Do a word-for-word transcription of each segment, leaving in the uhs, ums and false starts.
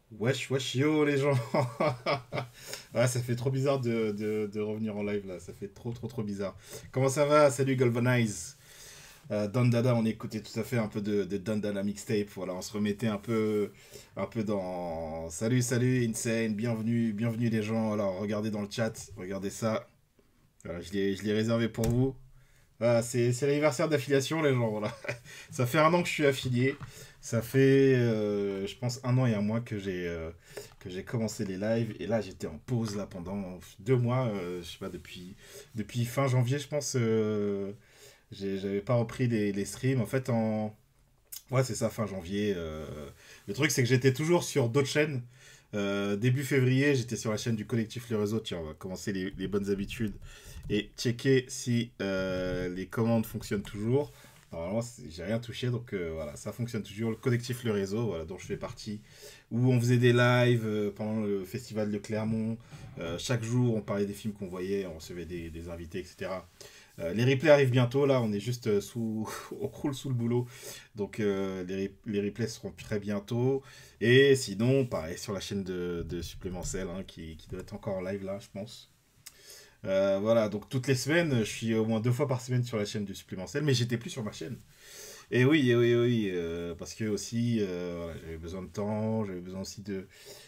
Wesh, wesh, yo les gens. Ouais, ça fait trop bizarre de, de, de revenir en live là, ça fait trop trop trop bizarre. Comment ça va? Salut Galvanize. Euh, Dandada, on écoutait tout à fait un peu de, de Dandada mixtape, voilà, on se remettait un peu, un peu dans... Salut, salut Insane, bienvenue, bienvenue les gens, alors regardez dans le chat, regardez ça. Voilà, je l'ai je l'ai réservé pour vous. Voilà, c'est c'est l'anniversaire d'affiliation les gens, voilà. Ça fait un an que je suis affilié. Ça fait, euh, je pense, un an et un mois que j'ai euh, que j'ai commencé les lives. Et là, j'étais en pause là pendant deux mois. Euh, je sais pas, depuis, depuis fin janvier, je pense. Euh, j'ai- j'avais pas repris les, les streams. En fait, en. Ouais, c'est ça, fin janvier. Euh, le truc, c'est que j'étais toujours sur d'autres chaînes. Euh, début février, j'étais sur la chaîne du collectif Le Réseau. Tiens, on va commencer les, les bonnes habitudes et checker si euh, les commandes fonctionnent toujours. Normalement, j'ai rien touché, donc euh, voilà, ça fonctionne toujours. Le collectif Le Réseau, voilà, dont je fais partie, où on faisait des lives euh, pendant le festival de Clermont. Euh, chaque jour, on parlait des films qu'on voyait, on recevait des, des invités, et cetera. Euh, les replays arrivent bientôt, là, on est juste euh, sous. On croule sous le boulot. Donc euh, les, les replays seront très bientôt. Et sinon, pareil, sur la chaîne de, de Supplément Cell, hein, qui, qui doit être encore en live là, je pense. Euh, voilà, donc toutes les semaines, je suis au moins deux fois par semaine sur la chaîne du Supplément Cell, mais j'étais plus sur ma chaîne. Et oui, et oui, et oui, euh, parce que aussi, euh, voilà, j'avais besoin de temps, j'avais besoin aussi de,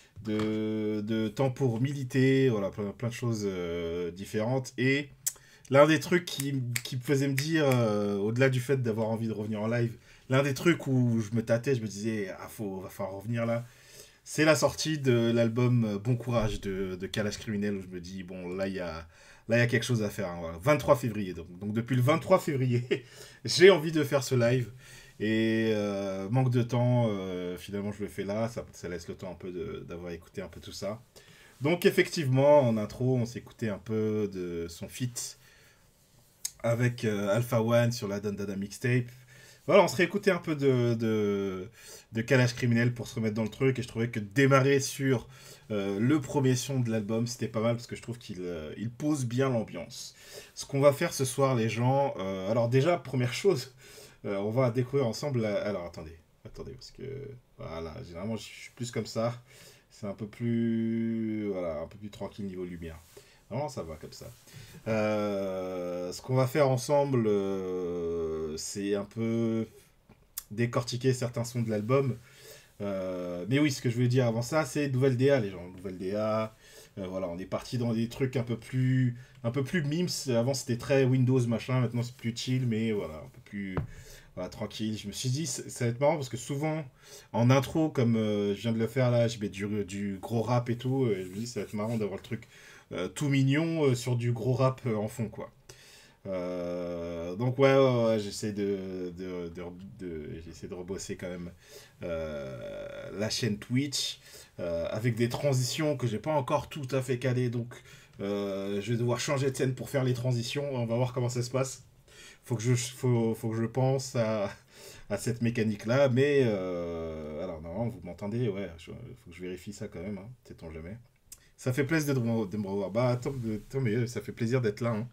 de, de temps pour militer, voilà, plein, plein de choses euh, différentes. Et l'un des trucs qui, qui me faisait me dire, euh, au-delà du fait d'avoir envie de revenir en live, l'un des trucs où je me tâtais, je me disais, ah, faut, va falloir revenir là, c'est la sortie de l'album euh, Bon Courage de, de Kalash Criminel, où je me dis, bon, là, il y a, là, il y a quelque chose à faire, hein, voilà. vingt-trois février, donc. Donc, depuis le vingt-trois février, j'ai envie de faire ce live. Et euh, manque de temps, euh, finalement, je le fais là, ça, ça laisse le temps un peu de- d'avoir écouté un peu tout ça. Donc, effectivement, en intro, on s'est écouté un peu de son feat avec euh, Alpha One sur la Dandada mixtape. Voilà, on se réécoutait un peu de, de, de Kalash Criminel pour se remettre dans le truc. Et je trouvais que démarrer sur euh, le premier son de l'album, c'était pas mal parce que je trouve qu'il euh, il pose bien l'ambiance. Ce qu'on va faire ce soir, les gens. Euh, alors, déjà, première chose, euh, on va découvrir ensemble. La... Alors, attendez, attendez, parce que. Voilà, généralement, je suis plus comme ça. C'est un peu plus. Voilà, un peu plus tranquille niveau lumière. Non, ça va comme ça. Euh, ce qu'on va faire ensemble, euh, c'est un peu décortiquer certains sons de l'album. Euh, mais oui, ce que je voulais dire avant ça, c'est nouvelle D A, les gens. Nouvelle D A. Euh, voilà, on est parti dans des trucs un peu plus, un peu plus mimes. Avant, c'était très Windows machin. Maintenant, c'est plus chill, mais voilà, un peu plus voilà, tranquille. Je me suis dit, ça ça va être marrant parce que souvent, en intro, comme euh, je viens de le faire là, je mets du, du gros rap et tout. Et je me dis, ça va être marrant d'avoir le truc euh, tout mignon euh, sur du gros rap euh, en fond, quoi. Euh, donc ouais, ouais, ouais, j'essaie de, de, de, de- j'essaie de rebosser quand même euh, la chaîne Twitch euh, avec des transitions que j'ai pas encore tout à fait calées. Donc euh, je vais devoir changer de scène pour faire les transitions. On va voir comment ça se passe. Faut que je, faut, faut que je pense à, à cette mécanique-là. Mais euh, alors normalement vous m'entendez, ouais. Je- faut que je vérifie ça quand même. Hein, sait-on jamais. Ça fait plaisir de, me- de me revoir. Bah attends, attends, mais ça fait plaisir d'être là. Hein.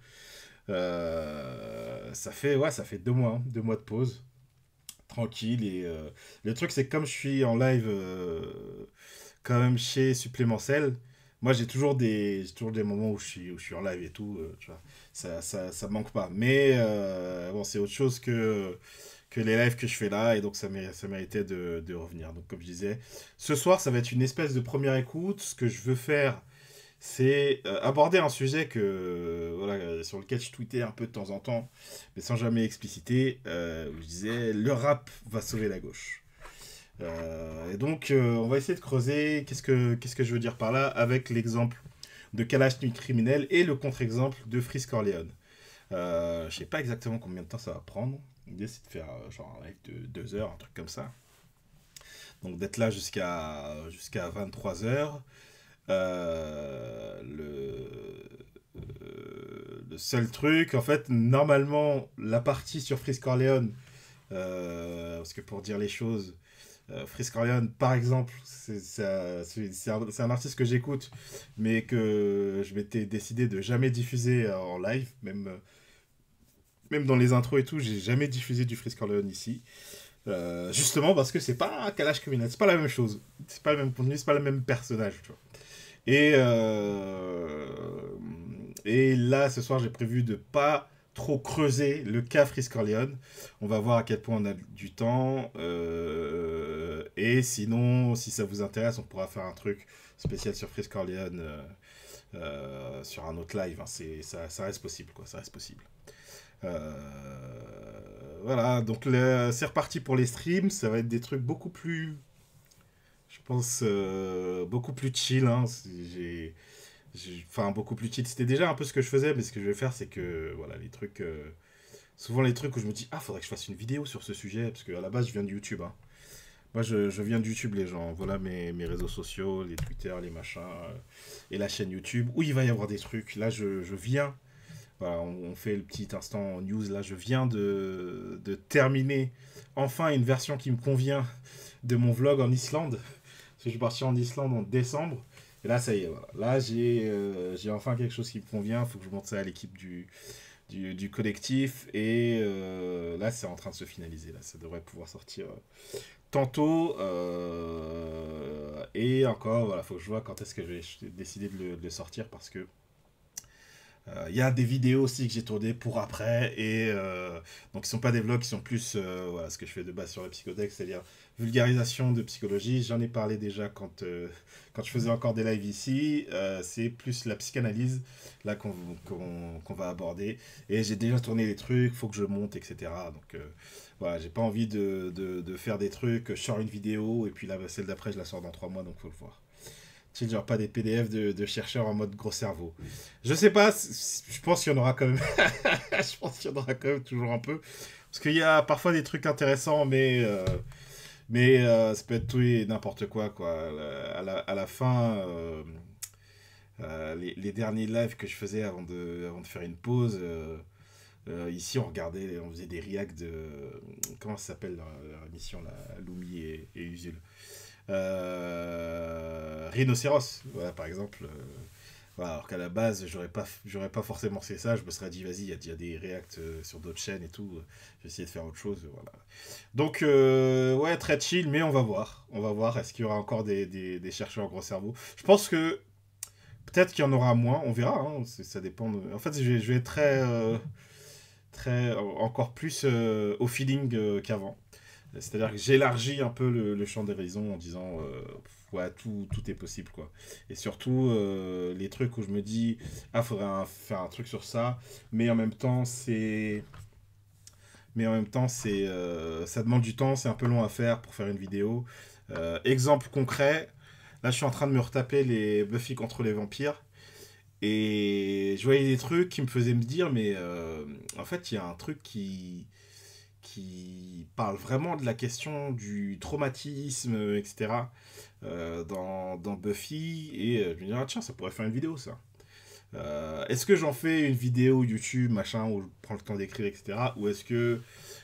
Euh, ça fait ouais, ça fait deux mois, hein, deux mois de pause, tranquille. Et euh, le truc, c'est que comme je suis en live euh, quand même chez Supplémentiel, moi j'ai toujours des j'ai toujours des moments où je suis où je suis en live et tout, euh, tu vois. Ça ça ça me manque pas. Mais euh, bon, c'est autre chose que que les lives que je fais là et donc ça mé- ça méritait de, de revenir. Donc comme je disais, ce soir ça va être une espèce de première écoute. Ce que je veux faire c'est euh, aborder un sujet que, voilà, euh, sur lequel je tweetais un peu de temps en temps, mais sans jamais expliciter, euh, où je disais le rap va sauver la gauche. Euh, et donc, euh, on va essayer de creuser qu'est-ce que, qu'est-ce que je veux dire par là avec l'exemple de Kalash Nuit Criminel et le contre-exemple de Frisk Corleone. Euh, je sais pas exactement combien de temps ça va prendre. L'idée, c'est de faire euh, genre un live de deux heures, un truc comme ça. Donc, d'être là jusqu'à jusqu'à vingt-trois heures. Euh, le, euh, le seul truc, en fait, normalement, la partie sur Frisk Corleone, euh, parce que pour dire les choses, euh, Frisk Corleone, par exemple, c'est c'est- c'est- c'est un, c'est un artiste que j'écoute, mais que je m'étais décidé de jamais diffuser euh, en live, même, euh, même dans les intros et tout, j'ai jamais diffusé du Frisk Corleone ici. Euh, justement parce que c'est pas un calage criminel, c'est pas la même chose. C'est pas le même contenu, c'est pas le même personnage, tu vois. Et, euh, et là, ce soir, j'ai prévu de pas trop creuser le cas Frisk Corleone. On va voir à quel point on a du temps. Euh, et sinon, si ça vous intéresse, on pourra faire un truc spécial sur Frisk Corleone euh, euh, sur un autre live. Hein. C'est, ça, ça reste possible, quoi. Ça reste possible. Euh, voilà, donc le- c'est reparti pour les streams. Ça va être des trucs beaucoup plus, je pense, euh, beaucoup plus chill. Hein. C'est- J'ai, j'ai- enfin, beaucoup plus chill. C'était déjà un peu ce que je faisais, mais ce que je vais faire, c'est que, voilà, les trucs, euh, souvent les trucs où je me dis, ah, faudrait que je fasse une vidéo sur ce sujet, parce qu'à la base, je viens de YouTube. Hein. Moi, je, je viens de YouTube, les gens. Voilà mes, mes réseaux sociaux, les Twitter, les machins, euh, et la chaîne YouTube, où il va y avoir des trucs. Là, je, je viens. Voilà, on, on fait le petit instant news. Là, je viens de, de terminer enfin une version qui me convient de mon vlog en Islande. Parce que je suis parti en Islande en décembre. Et là, ça y est, voilà. Là, j'ai euh, j'ai enfin quelque chose qui me convient. Il faut que je montre ça à l'équipe du, du, du collectif. Et euh, là, c'est en train de se finaliser. Là, ça devrait pouvoir sortir euh, tantôt. Euh, et encore, voilà, faut que je vois quand est-ce que je vais décider de le, de le sortir. Parce que il euh, y a des vidéos aussi que j'ai tournées pour après, et euh, donc ils sont pas des vlogs, ils sont plus euh, voilà, ce que je fais de base sur la psychothèque, c'est-à-dire vulgarisation de psychologie. J'en ai parlé déjà quand, euh, quand je faisais encore des lives ici. Euh, c'est plus la psychanalyse là qu'on qu'on qu'on va aborder, et j'ai déjà tourné des trucs, faut que je monte, et cetera. Donc euh, voilà, j'ai pas envie de, de, de faire des trucs, je sors une vidéo et puis là celle d'après je la sors dans trois mois, donc faut le voir. T'sais, genre pas des P D F de, de chercheurs en mode gros cerveau. Je sais pas, je pense qu'il y en aura quand même. Je pense qu'il y en aura quand même toujours un peu. Parce qu'il y a parfois des trucs intéressants, mais, euh, mais euh, ça peut être tout et n'importe quoi, quoi. À la, à la fin, euh, euh, les, les derniers lives que je faisais avant de, avant de faire une pause, euh, euh, ici on regardait, on faisait des reacts de. Comment ça s'appelle leur, leur émission, là, Lumi et, et Usul. Euh, Rhinocéros, voilà, par exemple. Euh, voilà, alors qu'à la base, j'aurais pas, j'aurais pas forcément fait ça. Je me serais dit, vas-y, il y a déjà des reacts euh, sur d'autres chaînes et tout. Je vais essayer de faire autre chose. Voilà. Donc, euh, ouais, très chill, mais on va voir. On va voir. Est-ce qu'il y aura encore des, des, des chercheurs gros cerveau? Je pense que peut-être qu'il y en aura moins. On verra. Hein, ça dépend. De... En fait, je vais, je vais être très, euh, très, encore plus euh, au feeling euh, qu'avant. C'est-à-dire que j'élargis un peu le, le champ des raisons en disant euh, ouais, tout, tout est possible, quoi. Et surtout, euh, les trucs où je me dis ah, faudrait un- faire un truc sur ça, mais en même temps, c'est. Mais en même temps, c'est, euh, ça demande du temps, c'est un peu long à faire pour faire une vidéo. Euh, exemple concret, là je suis en train de me retaper les Buffy contre les vampires. Et je voyais des trucs qui me faisaient me dire, mais euh, en fait, il y a un truc qui, qui parle vraiment de la question du traumatisme, et cetera. euh, dans, dans Buffy. Et euh, je me dis, ah, tiens, ça pourrait faire une vidéo, ça. Euh, est-ce que j'en fais une vidéo YouTube, machin, où je prends le temps d'écrire, et cetera. Ou est-ce que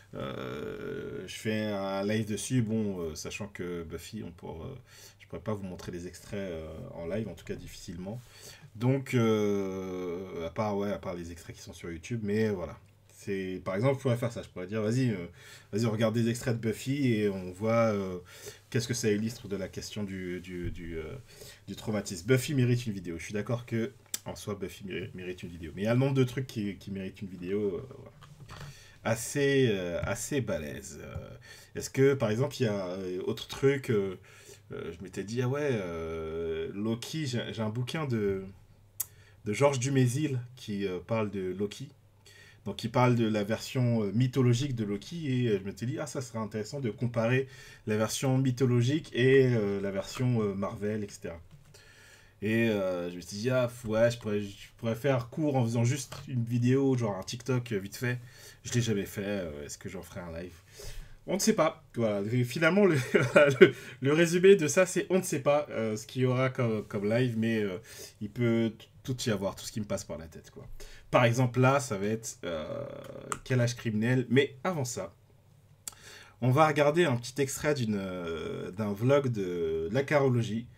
euh, je fais un live dessus, bon, euh, sachant que Buffy, on pourra, euh, je pourrais pas vous montrer les extraits euh, en live, en tout cas difficilement. Donc, euh, à part, ouais, à part les extraits qui sont sur YouTube, mais voilà. C'est, par exemple, je pourrais faire ça. Je pourrais dire, vas-y, euh, vas-y, on regarde des extraits de Buffy et on voit euh, qu'est-ce que ça illustre de la question du, du, du, euh, du traumatisme. Buffy mérite une vidéo. Je suis d'accord que, en soi, Buffy mérite une vidéo. Mais il y a le nombre de trucs qui, qui méritent une vidéo euh, voilà. assez, euh, assez balèze. Euh, est-ce que, par exemple, il y a euh, autre truc euh, euh, je m'étais dit, ah ouais, euh, Loki, j'ai j'ai un bouquin de de Georges Dumézil qui euh, parle de Loki. Donc il parle de la version euh, mythologique de Loki et euh, je m'étais dit ah ça serait intéressant de comparer la version mythologique et euh, la version euh, Marvel et cetera. Et euh, je me suis dit ah ouais je pourrais, je pourrais faire court en faisant juste une vidéo genre un TikTok euh, vite fait. Je l'ai jamais fait. euh, Est-ce que j'en ferai un live? On ne sait pas. Voilà. Et finalement, le, le, le résumé de ça, c'est on ne sait pas euh, ce qu'il y aura comme, comme live, mais euh, il peut t- tout y avoir, tout ce qui me passe par la tête, quoi. Par exemple, là, ça va être euh, quel âge criminel. Mais avant ça, on va regarder un petit extrait d'une, euh, d'un vlog de la carologie.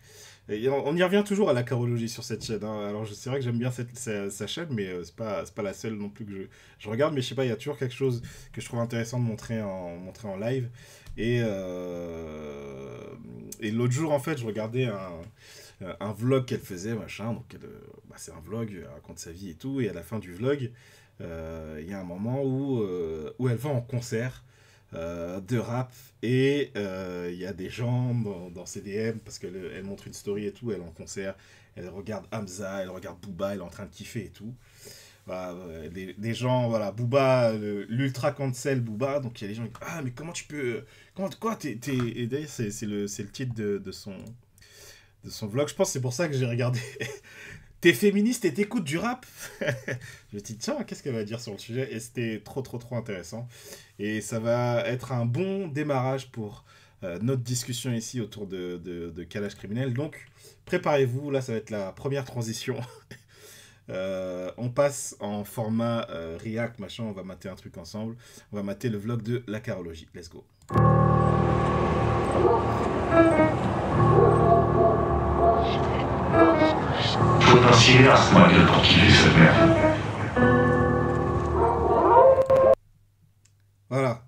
Et on, on y revient toujours à la carologie sur cette chaîne. Hein. Alors, c'est vrai que j'aime bien cette, sa, sa chaîne, mais euh, c'est pas, c'est pas la seule non plus que je, je regarde. Mais je sais pas, il y a toujours quelque chose que je trouve intéressant de montrer en, montrer en live. Et, euh, et l'autre jour, en fait, je regardais un, un vlog qu'elle faisait, machin. Donc, elle, bah, c'est un vlog, elle raconte sa vie et tout. Et à la fin du vlog, euh, il y a un moment où, euh, où elle va en concert. Euh, de rap et il euh, y a des gens dans, dans ses D M parce qu'elle elle montre une story et tout, elle est en concert, elle regarde Hamza, elle regarde Booba, elle est en train de kiffer et tout. Voilà, euh, des, des gens, voilà, Booba, le- l'ultra cancel Booba, donc il y a des gens qui disent ah mais comment tu peux, comment, quoi, t'es, t'es... Et d'ailleurs c'est c'est le, c'est le titre de, de son, de son vlog, je pense que c'est pour ça que j'ai regardé. T'es féministe et t'écoutes du rap. Je me dis, tiens, qu'est-ce qu'elle va dire sur le sujet? Et c'était trop, trop, trop intéressant. Et ça va être un bon démarrage pour euh, notre discussion ici autour de, de, de Calage Criminel. Donc, préparez-vous. Là, ça va être la première transition. Euh, on passe en format euh, React, machin. On va mater un truc ensemble. On va mater le vlog de la carologie. Let's go. Faut un cinéaste, ma gueule, pour kiffer cette merde. Voilà.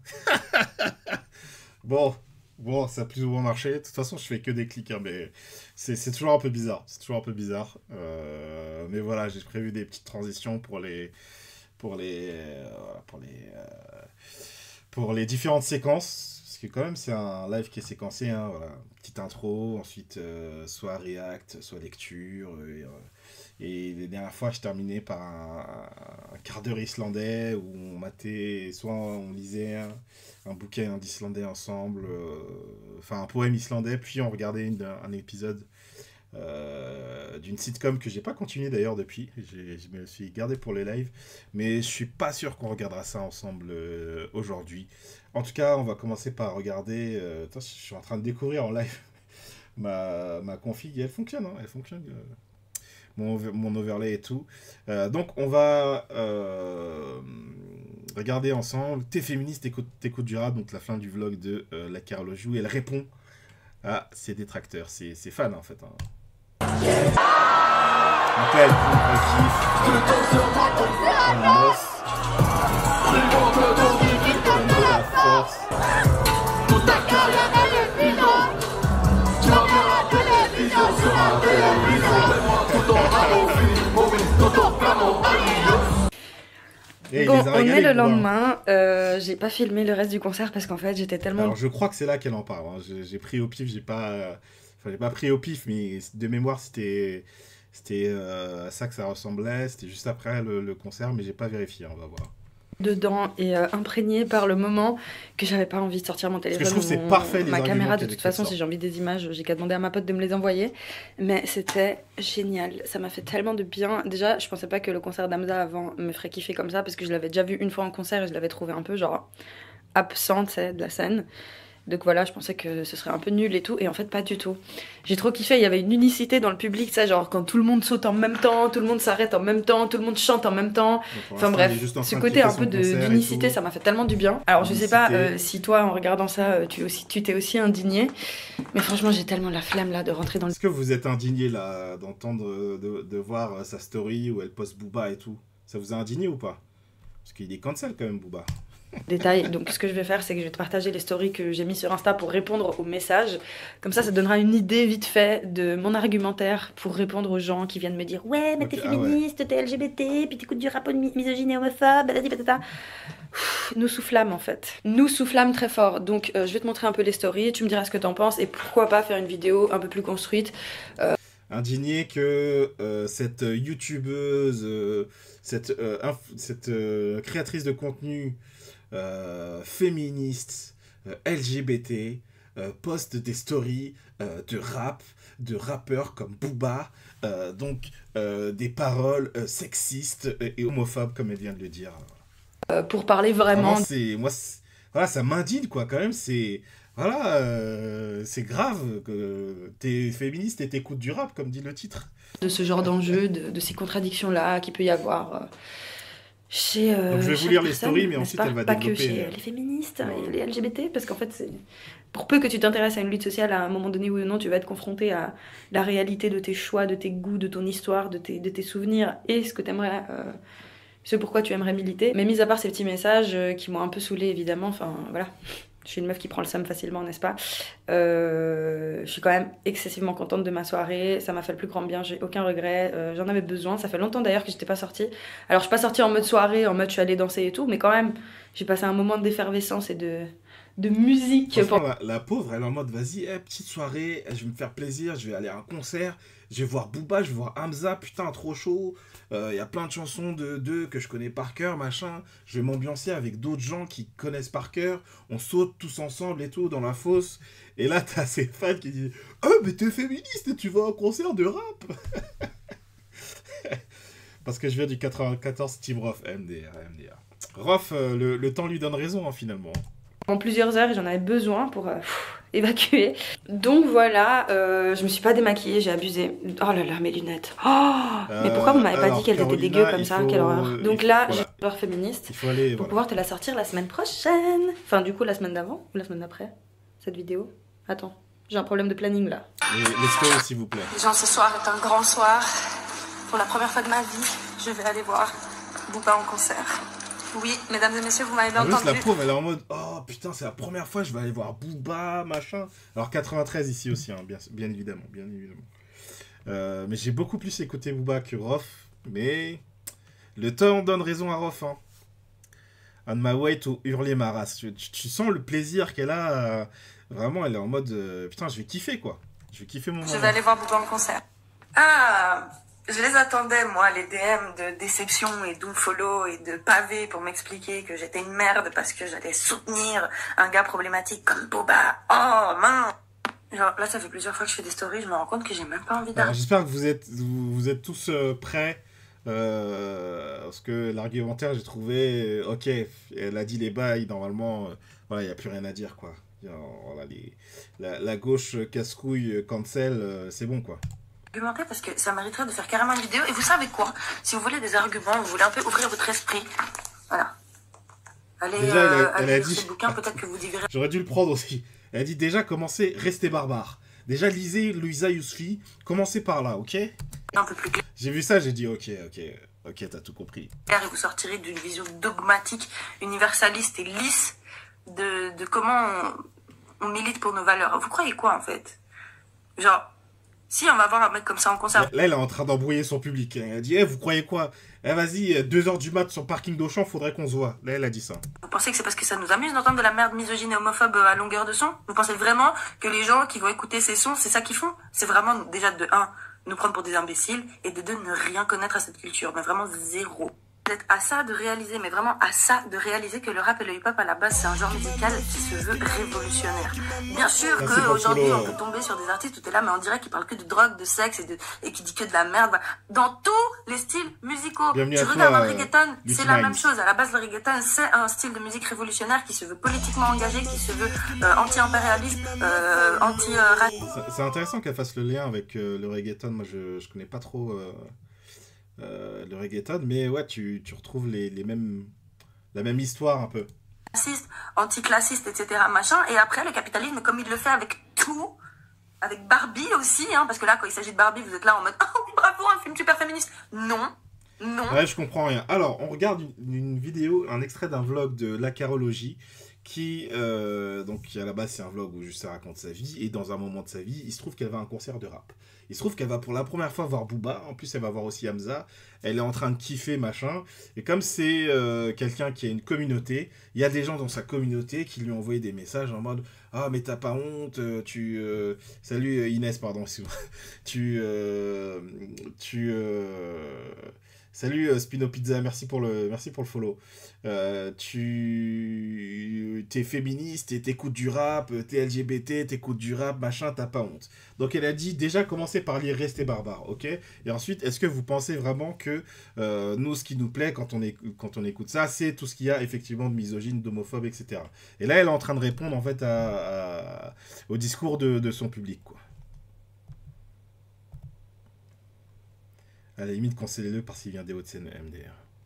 Bon, bon, ça a plus ou moins marché. De toute façon, je fais que des clics, hein, mais c'est c'est toujours un peu bizarre. C'est toujours un peu bizarre. Euh, mais voilà, j'ai prévu des petites transitions pour les, pour les, euh, voilà, pour les, euh, pour les différentes séquences. Parce que quand même, c'est un live qui est séquencé. Hein, voilà, petite intro, ensuite euh, soit react, soit lecture. Et, euh, et les dernières fois, je terminais par un, un quart d'heure islandais où on matait, soit on lisait un, un bouquin d'islandais ensemble, euh, enfin un poème islandais, puis on regardait une, un épisode euh, d'une sitcom que j'ai pas continué d'ailleurs depuis. J'ai- Je me suis gardé pour les lives, mais je suis pas sûr qu'on regardera ça ensemble euh, aujourd'hui. En tout cas, on va commencer par regarder. Euh, attends, je suis en train de découvrir en live ma, ma config, et elle fonctionne, hein, elle fonctionne. euh, mon, mon overlay et tout. Euh, donc on va euh, regarder ensemble. T'es féministe, t'écoutes, t'écoutes du rap, donc la fin du vlog de euh, la carologie où elle répond à ses détracteurs, ses, ses fans en fait. Hein. Donc là elle prend, elle kiffe. Elle bosse. Elle donne de la force. Toute ta carrière elle est bidon. Tu vas verras la télévision sur ma télévision. Mets-moi tout en rallonge, mauvais, tout en flamand, aïe. Et il Bon, les a on est régalés, le Booba, hein. lendemain. Euh, j'ai pas filmé le reste du concert parce qu'en fait j'étais tellement. Alors je crois que c'est là qu'elle en parle. Hein. J'ai j'ai pris au pif, j'ai pas, euh, enfin j'ai pas pris au pif, mais de mémoire c'était, c'était euh, à ça que ça ressemblait. C'était juste après le, le concert, mais j'ai pas vérifié. On va voir. Dedans et euh, imprégnée par le moment que j'avais pas envie de sortir mon téléphone. je trouve ou que c'est mon- parfait, les Ma arguments caméra, de qu'elle- toute qu'elle façon, sort. si j'ai envie des images, j'ai qu'à demander à ma pote de me les envoyer. Mais c'était génial. Ça m'a fait tellement de bien. Déjà, je pensais pas que le concert d'Amza avant me ferait kiffer comme ça parce que je l'avais déjà vu une fois en concert et je l'avais trouvé un peu genre absente tu sais, de la scène. Donc voilà, je pensais que ce serait un peu nul et tout, et en fait pas du tout. J'ai trop kiffé, il y avait une unicité dans le public, ça, genre quand tout le monde saute en même temps, tout le monde s'arrête en même temps, tout le monde chante en même temps. Donc, pour Enfin l'instant, il est bref, juste en ce train de côté kiffer un son peu de- concert et d'unicité, tout. ça m'a fait tellement du bien. Alors je sais pas Unicité. euh, si toi en regardant ça, euh, tu aussi, tu t'es aussi indigné, mais franchement j'ai tellement la flemme là de rentrer dans le Est-ce que vous êtes indigné là d'entendre, euh, de, de voir euh, sa story où elle poste Booba et tout? Ça vous a indigné ou pas? Parce qu'il est cancel quand même, Booba. détail. Donc ce que je vais faire, c'est que je vais te partager les stories que j'ai mis sur Insta pour répondre aux messages. Comme ça, ça te donnera une idée vite fait de mon argumentaire pour répondre aux gens qui viennent me dire ouais, mais Ok, t'es ah ouais. féministe, t'es L G B T, puis t'écoutes du rap mi- misogyne et homophobe, patati patata. Pff, Nous soufflâmes en fait. Nous soufflâmes très fort. Donc euh, je vais te montrer un peu les stories, tu me diras ce que t'en penses et pourquoi pas faire une vidéo un peu plus construite. Indigné que euh, cette youtubeuse, euh, cette, euh, inf- cette euh, créatrice de contenu euh, féministe, euh, L G B T, euh, poste des stories euh, de rap, de rappeurs comme Booba, euh, donc euh, des paroles euh, sexistes et homophobes comme elle vient de le dire. Euh, pour parler vraiment. Vraiment, c'est moi, c'est- voilà, ça m'indigne quoi. Quand même, c'est voilà, euh, c'est grave que t'es féministe et t'écoutes du rap comme dit le titre. De ce genre d'enjeu, de, de ces contradictions-là qu'il peut y avoir. euh. chez euh, Donc je vais vous chaque lire les personne, stories, mais n'est-ce ensuite pas elle va Pas développer. que chez euh, les féministes non, et les L G B T, parce qu'en fait, c'est... pour peu que tu t'intéresses à une lutte sociale, à un moment donné oui ou non, tu vas être confronté à la réalité de tes choix, de tes goûts, de ton histoire, de tes, de tes souvenirs et ce que t'aimerais, euh, ce pourquoi tu aimerais militer. Mais mis à part ces petits messages euh, qui m'ont un peu saoulée évidemment, enfin voilà. Je suis une meuf qui prend le seum facilement, n'est-ce pas? euh, Je suis quand même excessivement contente de ma soirée. Ça m'a fait le plus grand bien, j'ai aucun regret. Euh, J'en avais besoin. Ça fait longtemps d'ailleurs que j'étais pas sortie. Alors, je suis pas sortie en mode soirée, en mode je suis allée danser et tout, mais quand même, j'ai passé un moment d'effervescence et de, de musique. Franchement, Pour... la, la pauvre, elle est en mode, vas-y, eh, petite soirée, je vais me faire plaisir, je vais aller à un concert, je vais voir Booba, je vais voir Hamza, putain, trop chaud. Il euh, y a plein de chansons de d'eux que je connais par cœur, machin. Je vais m'ambiancer avec d'autres gens qui connaissent par cœur. On saute tous ensemble et tout dans la fosse. Et là, t'as ces fans qui disent, oh, mais t'es féministe et tu vas à un concert de rap. Parce que je viens du quatre-vingt-quatorze, Team Rof, M D R, M D R. Rof, euh, le, le temps lui donne raison, hein, finalement. En plusieurs heures et j'en avais besoin pour euh, pff, évacuer. Donc voilà, euh, je me suis pas démaquillée, j'ai abusé. Oh là là, mes lunettes. Oh, Euh, mais pourquoi vous m'avez pas alors, dit qu'elles étaient Carolina, dégueu comme il ça? faut- Quelle horreur. il Donc faut- là, voilà. j'ai une horreur féministe Il faut aller, pour voilà. pouvoir te la sortir la semaine prochaine. Enfin, du coup, la semaine d'avant ou la semaine d'après, cette vidéo. Attends, j'ai un problème de planning là. Les, les stories, s'il vous plaît. Les gens, ce soir est un grand soir. Pour la première fois de ma vie, je vais aller voir Booba en concert. Oui, mesdames et messieurs, vous m'avez bien En plus, la entendu. pauvre, elle est en mode, oh putain, c'est la première fois, je vais aller voir Booba, machin. Alors, quatre-vingt-treize ici aussi, hein, bien, bien évidemment, bien évidemment. Euh, mais j'ai beaucoup plus écouté Booba que Rof, mais le temps donne raison à Rof, hein. On my way to hurler ma race. Tu, tu- tu sens le plaisir qu'elle a. euh, vraiment, elle est en mode, euh, putain, je vais kiffer, quoi. Je vais kiffer mon Je moment. vais aller voir Booba en concert. Ah, je les attendais, moi, les D M de déception et d'unfollow et de pavés pour m'expliquer que j'étais une merde parce que j'allais soutenir un gars problématique comme Booba. Oh, mince. Genre, là, ça fait plusieurs fois que je fais des stories, je me rends compte que j'ai même pas envie Alors, d'arrêter. j'espère que vous êtes, vous, vous êtes tous euh, prêts. euh, parce que l'argumentaire, j'ai trouvé. euh, ok, elle a dit les bails, normalement, euh, voilà, il n'y a plus rien à dire, quoi. Genre, voilà, les, la, la gauche euh, casse-couille, euh, cancel, euh, c'est bon, quoi. Argumenter parce que ça mériterait de faire carrément une vidéo. Et vous savez quoi? Si vous voulez des arguments, vous voulez un peu ouvrir votre esprit, voilà. Allez, Déjà, elle a- euh, elle allez a lire dit- ce bouquin, peut-être que vous diverez. J'aurais dû le prendre aussi. Elle a dit déjà, commencez, restez barbare. Déjà, lisez Louisa Yousfi, commencez par là, ok? Un peu plus clair J'ai vu ça, j'ai dit, ok, ok, ok, t'as tout compris. et vous sortirez d'une vision dogmatique, universaliste et lisse de, de comment on, on milite pour nos valeurs. Vous croyez quoi en fait? Genre, si on va voir un mec comme ça en concert, Là, elle est en train d'embrouiller son public. Elle a dit, eh, vous croyez quoi? Eh, vas-y, deux heures du mat sur le parking d'Auchan, faudrait qu'on se voit. Là, elle a dit ça. vous pensez que c'est parce que ça nous amuse d'entendre de la merde misogyne et homophobe à longueur de son? Vous pensez vraiment que les gens qui vont écouter ces sons, c'est ça qu'ils font? C'est vraiment déjà de un, nous prendre pour des imbéciles, et de deux, ne rien connaître à cette culture, mais vraiment zéro. Vous êtes à ça de réaliser, mais vraiment à ça de réaliser que le rap et le hip-hop à la base c'est un genre musical qui se veut révolutionnaire. Bien sûr Merci pour le qu'aujourd'hui follow. on peut tomber sur des artistes où t'es là, mais on dirait qu'ils parlent que de drogue, de sexe et, de, et qui dit que de la merde. Voilà. Dans tous les styles musicaux, Bienvenue tu à toi, regardes un euh, reggaeton, Lucky c'est la Mimes. même chose. À la base, le reggaeton c'est un style de musique révolutionnaire qui se veut politiquement engagé, qui se veut euh, anti-impérialiste, euh, anti-raciste. C'est- C'est intéressant qu'elle fasse le lien avec euh, le reggaeton. Moi, je, je connais pas trop euh, euh, le reggaeton, mais ouais, tu, tu retrouves les, les mêmes, la même histoire un peu. raciste, anticlassiste, et cetera. Machin. Et après, le capitalisme, comme il le fait avec tout, avec Barbie aussi, hein, parce que là, quand il s'agit de Barbie, vous êtes là en mode oh, bravo, un film super féministe. Non, non. Ouais, je comprends rien. Alors, on regarde une, une vidéo, un extrait d'un vlog de La Carologie, qui, euh, donc, à la base, c'est un vlog où juste elle raconte sa vie, et dans un moment de sa vie, il se trouve qu'elle va à un concert de rap. Il se trouve qu'elle va pour la première fois voir Booba, en plus, elle va voir aussi Hamza, elle est en train de kiffer, machin, et comme c'est euh, quelqu'un qui a une communauté, il y a des gens dans sa communauté qui lui ont envoyé des messages en mode « Ah, mais t'as pas honte, tu... Euh... Salut euh, Inès, pardon, excuse-moi. Tu... Euh... Tu... Euh... Salut euh, Spino Pizza, merci pour le, merci pour le follow. Euh, tu t'es féministe et t'écoutes du rap, t'es L G B T, t'écoutes du rap, machin, t'as pas honte. Donc elle a dit déjà commencez par lire Restez barbare, ok? Et ensuite, est-ce que vous pensez vraiment que euh, nous, ce qui nous plaît quand on, est, quand on écoute ça, c'est tout ce qu'il y a effectivement de misogyne, d'homophobe, et cetera. Et là, elle est en train de répondre en fait à, à, au discours de, de son public, quoi. À la limite, conseillez-le parce qu'il vient des Hauts-de-Seine, M D R.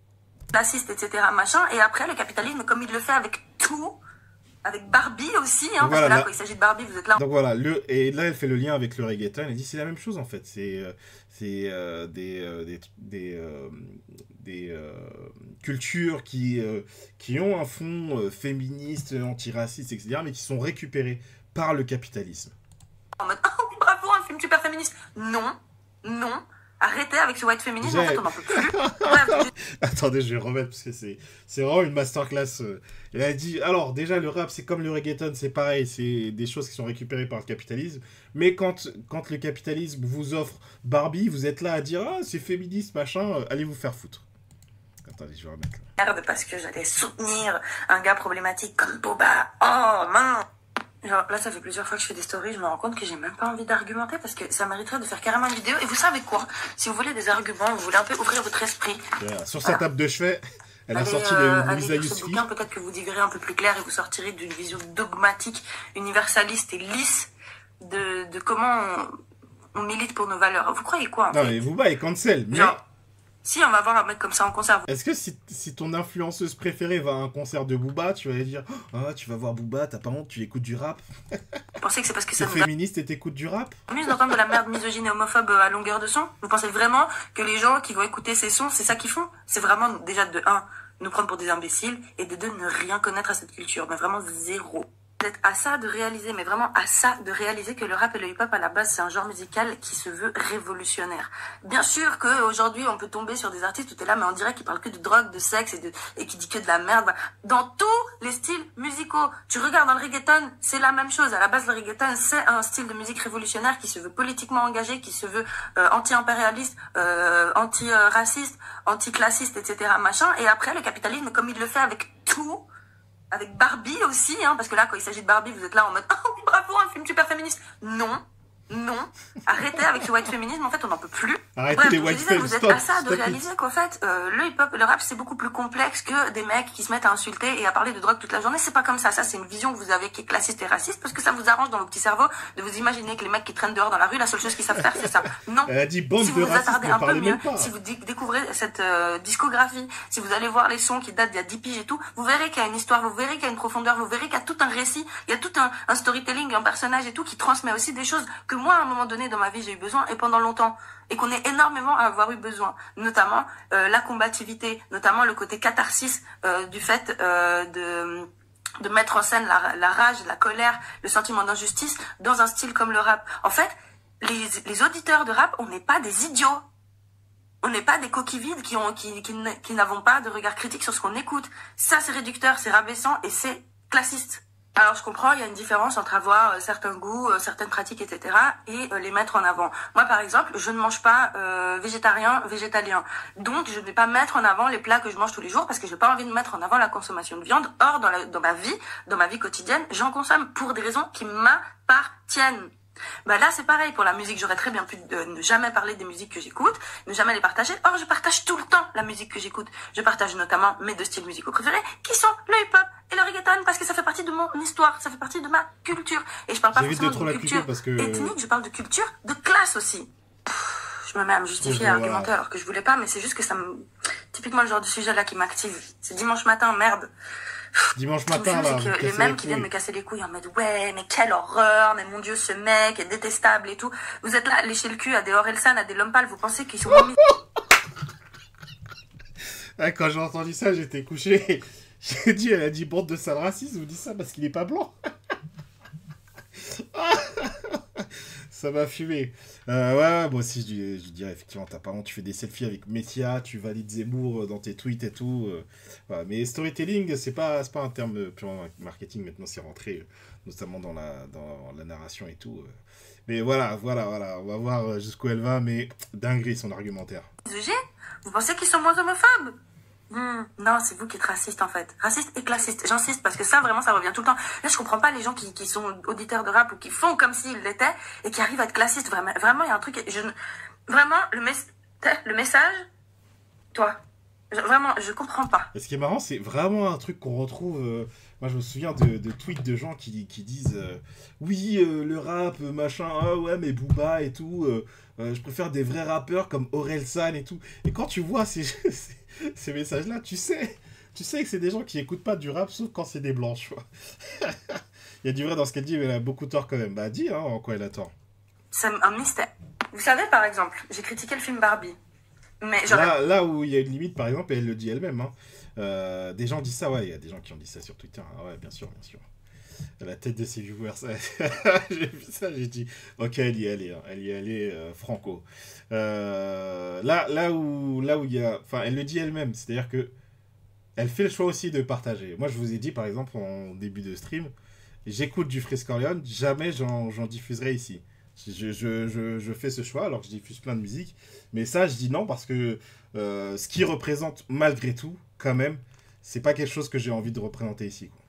classiste, et cetera, machin. Et après, le capitalisme, comme il le fait avec tout, avec Barbie aussi, hein, Donc parce voilà, que là, là- quand il s'agit de Barbie, vous êtes là. Donc voilà, le, et là elle fait le lien avec le reggaeton, elle dit c'est la même chose en fait, c'est euh, c'est euh, des, euh, des, des, euh, des euh, cultures qui, euh, qui ont un fond euh, féministe, antiraciste, et cetera, mais qui sont récupérées par le capitalisme. En mode, oh, bravo, un film super féministe. Non, non. Arrêtez avec ce white féminisme, en J'ai- fait, on n'en peut plus. Bref, Attendez, je vais remettre parce que c'est c'est vraiment une masterclass. euh. Elle a dit alors déjà le rap c'est comme le reggaeton, c'est pareil, c'est des choses qui sont récupérées par le capitalisme. Mais quand quand le capitalisme vous offre Barbie, vous êtes là à dire ah c'est féministe machin, euh, allez vous faire foutre. Attendez, je vais remettre. Là. merde, parce que j'allais soutenir un gars problématique comme Boba. Oh, mince. Genre, là, ça fait plusieurs fois que je fais des stories, je me rends compte que j'ai même pas envie d'argumenter parce que ça mériterait de faire carrément une vidéo. Et vous savez quoi? Si vous voulez des arguments, vous voulez un peu ouvrir votre esprit, Voilà. Sur sa Voilà. table de chevet, elle a allez, sorti euh, les allez Lisa lire ce Yousfi. bouquin, peut-être que vous y verrez un peu plus clair et vous sortirez d'une vision dogmatique, universaliste et lisse de, de comment on, on milite pour nos valeurs. Vous croyez quoi, en Non fait? mais Booba est cancel. Mais Genre, si on va voir un mec comme ça en concert, est-ce que si, si ton influenceuse préférée va à un concert de Booba, tu vas lui dire ah tu vas voir Booba, t'as pas honte, tu écoutes du rap, vous pensez que c'est parce que t'es ça nous féministe et t'écoutes du rap? amuse d'entendre de la merde misogyne et homophobe à longueur de son? Vous pensez vraiment que les gens qui vont écouter ces sons, c'est ça qu'ils font? C'est vraiment déjà de un, nous prendre pour des imbéciles, et de deux, ne rien connaître à cette culture, mais vraiment zéro. Vous êtes à ça de réaliser, mais vraiment à ça de réaliser que le rap et le hip-hop à la base c'est un genre musical qui se veut révolutionnaire. Bien sûr qu'aujourd'hui on peut tomber sur des artistes où t'es là mais on dirait qu'ils parlent que de drogue, de sexe et, de, et qui dit que de la merde. Dans tous les styles musicaux, tu regardes dans le reggaeton, c'est la même chose. À la base le reggaeton c'est un style de musique révolutionnaire qui se veut politiquement engagé, qui se veut euh, anti-impérialiste, euh, anti-raciste, anti-classiste, et cetera. Machin. Et après le capitalisme comme il le fait avec tout, avec Barbie aussi, hein, parce que là, quand il s'agit de Barbie, vous êtes là en mode oh, bravo, un film super féministe. Non, non. Arrêtez avec ce white féminisme, en fait, on n'en peut plus. Arrêtez Bref, les donc white je disais, fem, vous êtes stop, à ça de stop it. réaliser qu'en fait, euh, le hip-hop, le rap, c'est beaucoup plus complexe que des mecs qui se mettent à insulter et à parler de drogue toute la journée. C'est pas comme ça. Ça, c'est une vision que vous avez qui est classiste et raciste parce que ça vous arrange dans vos petits cerveaux de vous imaginer que les mecs qui traînent dehors dans la rue, la seule chose qu'ils savent faire, c'est ça. Non. Elle a dit bande Si de vous vous racistes, attardez ne un peu parlez mieux, même pas. si vous dé- découvrez cette euh, discographie, si vous allez voir les sons qui datent d'il y a dix piges et tout, vous verrez qu'il y a une histoire, vous verrez qu'il y a une profondeur, vous verrez qu'il y a tout un récit, il y a tout un, un storytelling, un personnage et tout qui transmet aussi des choses que moi, à un moment donné dans ma vie, j'ai eu besoin et pendant longtemps. Et qu'on est énormément à avoir eu besoin. Notamment euh, la combativité, notamment le côté catharsis euh, du fait euh, de... de mettre en scène la, la rage, la colère, le sentiment d'injustice dans un style comme le rap. En fait, les, les auditeurs de rap, on n'est pas des idiots. On n'est pas des coquilles vides qui ont, qui, qui, n- qui n'avons pas de regard critique sur ce qu'on écoute. Ça, c'est réducteur, c'est rabaissant et c'est classiste. Alors, je comprends, il y a une différence entre avoir euh, certains goûts, euh, certaines pratiques, et cetera et euh, les mettre en avant. Moi, par exemple, je ne mange pas euh, végétarien, végétalien. Donc, je ne vais pas mettre en avant les plats que je mange tous les jours parce que j'ai pas envie de mettre en avant la consommation de viande. Or, dans, la, dans ma vie, dans ma vie quotidienne, j'en consomme pour des raisons qui m'appartiennent. Bah là, c'est pareil. Pour la musique, j'aurais très bien pu euh, ne jamais parler des musiques que j'écoute, ne jamais les partager. Or, je partage tout le temps la musique que j'écoute. Je partage notamment mes deux styles musicaux préférés, qui sont le hip-hop et le reggaeton, parce que ça fait partie de mon histoire, ça fait partie de ma culture. Et je parle pas J'évite de forcément trop de la culture culture parce que- ethnique, je parle de culture de classe aussi. Pff, je me mets à me justifier et à Voilà. argumenter alors que je voulais pas, mais c'est juste que ça me... Typiquement le genre de sujet là qui m'active. C'est dimanche matin, merde. Dimanche Ce qui me matin, fume, là, c'est vous que les cassez mêmes les qui viennent me couilles. casser les couilles en mode ouais mais quelle horreur, mais mon dieu ce mec est détestable et tout. Vous êtes là lécher le cul à des Orelsan, à des Lompal, vous pensez qu'ils sont mis... Ah, quand j'ai entendu ça, j'étais couché. J'ai dit, elle a dit bande de sales racistes, vous dites ça parce qu'il est pas blanc. Ça m'a fumé. Euh, ouais, ouais, moi aussi, je, dis- je dirais effectivement, t'as pas honte, tu fais des selfies avec Messia, tu valides Zemmour euh, dans tes tweets et tout. euh, voilà. Mais storytelling, c'est pas, c'est pas un terme euh, purement marketing, maintenant c'est rentré, euh, notamment dans la, dans la narration et tout. euh. Mais voilà, voilà, voilà, on va voir euh, jusqu'où elle va, mais dinguerie son argumentaire. misogynes. Vous pensez qu'ils sont moins homophobes? Hmm, non, c'est vous qui êtes raciste en fait. Raciste et classiste. J'insiste parce que ça, vraiment, ça revient tout le temps. Là, je comprends pas les gens qui, qui sont auditeurs de rap ou qui font comme s'ils l'étaient et qui arrivent à être classistes. Vraiment, vraiment, il y a un truc. Je, ne- vraiment, le, mes- le message, toi, Vraiment, je comprends pas. Et ce qui est marrant, c'est vraiment un truc qu'on retrouve. Euh, moi, je me souviens de, de tweets de gens qui, qui disent euh, oui, euh, le rap, machin, ah ouais, mais Booba et tout. Euh, euh, je préfère des vrais rappeurs comme Orelsan et tout. Et quand tu vois ces, ces, ces messages-là, tu sais, tu sais que c'est des gens qui écoutent pas du rap, sauf quand c'est des blancs, tu vois. Il y a du vrai dans ce qu'elle dit, mais elle a beaucoup tort quand même. Bah, dis, hein, en quoi elle a tort. C'est un mystère. Vous savez, par exemple, j'ai critiqué le film Barbie. Mais j'aurais... Là, là où il y a une limite, par exemple, et elle le dit elle-même, hein, euh, des gens disent ça, ouais, il y a des gens qui ont dit ça sur Twitter. Ah ouais, bien sûr, bien sûr. La tête de ses viewers, ça, j'ai vu ça, j'ai dit, ok, elle y est allée, hein, elle y est allée, euh, franco. Euh, là, là où, là où il y a, enfin, elle le dit elle-même, c'est-à-dire que elle fait le choix aussi de partager. Moi, je vous ai dit, par exemple, en début de stream, j'écoute du Freeze Corleone, jamais j'en, j'en diffuserai ici. Je, je, je, je fais ce choix alors que je diffuse plein de musique. Mais ça, je dis non parce que euh, ce qui représente malgré tout, quand même, c'est pas quelque chose que j'ai envie de représenter ici, quoi.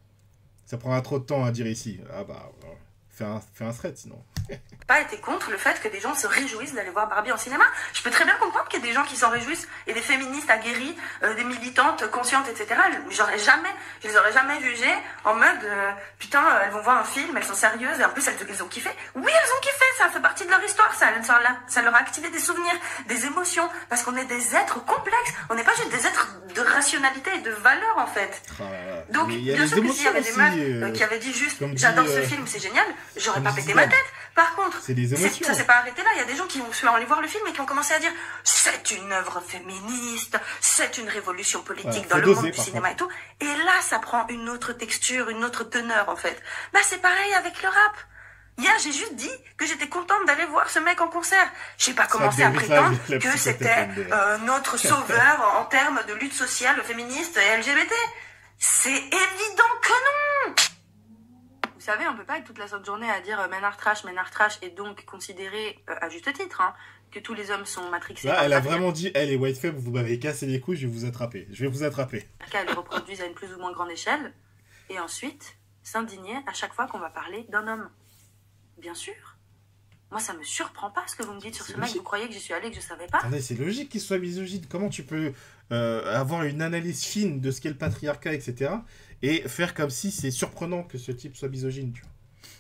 Ça prendra trop de temps à dire ici. Ah bah, euh, fais un, fais un thread sinon. pas été contre le fait que des gens se réjouissent d'aller voir Barbie en cinéma. Je peux très bien comprendre qu'il y ait des gens qui s'en réjouissent et des féministes aguerries, euh, des militantes conscientes, et cetera. J'aurais jamais, je les aurais jamais jugées en mode euh, putain, elles vont voir un film, elles sont sérieuses et en plus elles, elles ont kiffé. Oui, elles ont kiffé, ça fait partie de leur histoire, ça, ça, ça leur a activé des souvenirs, des émotions, parce qu'on est des êtres complexes. On n'est pas juste des êtres de rationalité et de valeur en fait. Ah, donc bien sûr que s'il y avait des meufs euh, qui avaient dit juste j'adore dit, ce euh, film, c'est génial, j'aurais pas pété Zidane. ma tête. Par contre, c'est des émotions. ça s'est pas arrêté là. Il y a des gens qui sont allés voir le film et qui ont commencé à dire c'est une œuvre féministe, c'est une révolution politique Ouais, dans le doser, monde du cinéma contre. et tout. Et là, ça prend une autre texture, une autre teneur en fait. Bah c'est pareil avec le rap. Hier, j'ai juste dit que j'étais contente d'aller voir ce mec en concert. J'ai pas commencé à prétendre que c'était euh, notre sauveur en termes de lutte sociale, féministe et L G B T. C'est évident que non. Vous savez, on peut pas être toute la seule journée à dire euh, Ménard trash, Ménard trash, et donc considérer, euh, à juste titre, hein, que tous les hommes sont matrixés. Là, par elle a ça. vraiment dit, elle est white femme, vous m'avez cassé les couilles, je vais vous attraper. Je vais vous attraper. Qu'elles les reproduisent à une plus ou moins grande échelle, et ensuite s'indigner à chaque fois qu'on va parler d'un homme. Bien sûr. Moi, ça me surprend pas ce que vous me dites sur C'est ce mec. logique. Vous croyez que je suis allée, que je savais pas? Attendez, c'est logique qu'il soit misogyne. Comment tu peux euh, avoir une analyse fine de ce qu'est le patriarcat, et cetera, et faire comme si c'est surprenant que ce type soit misogyne, tu vois.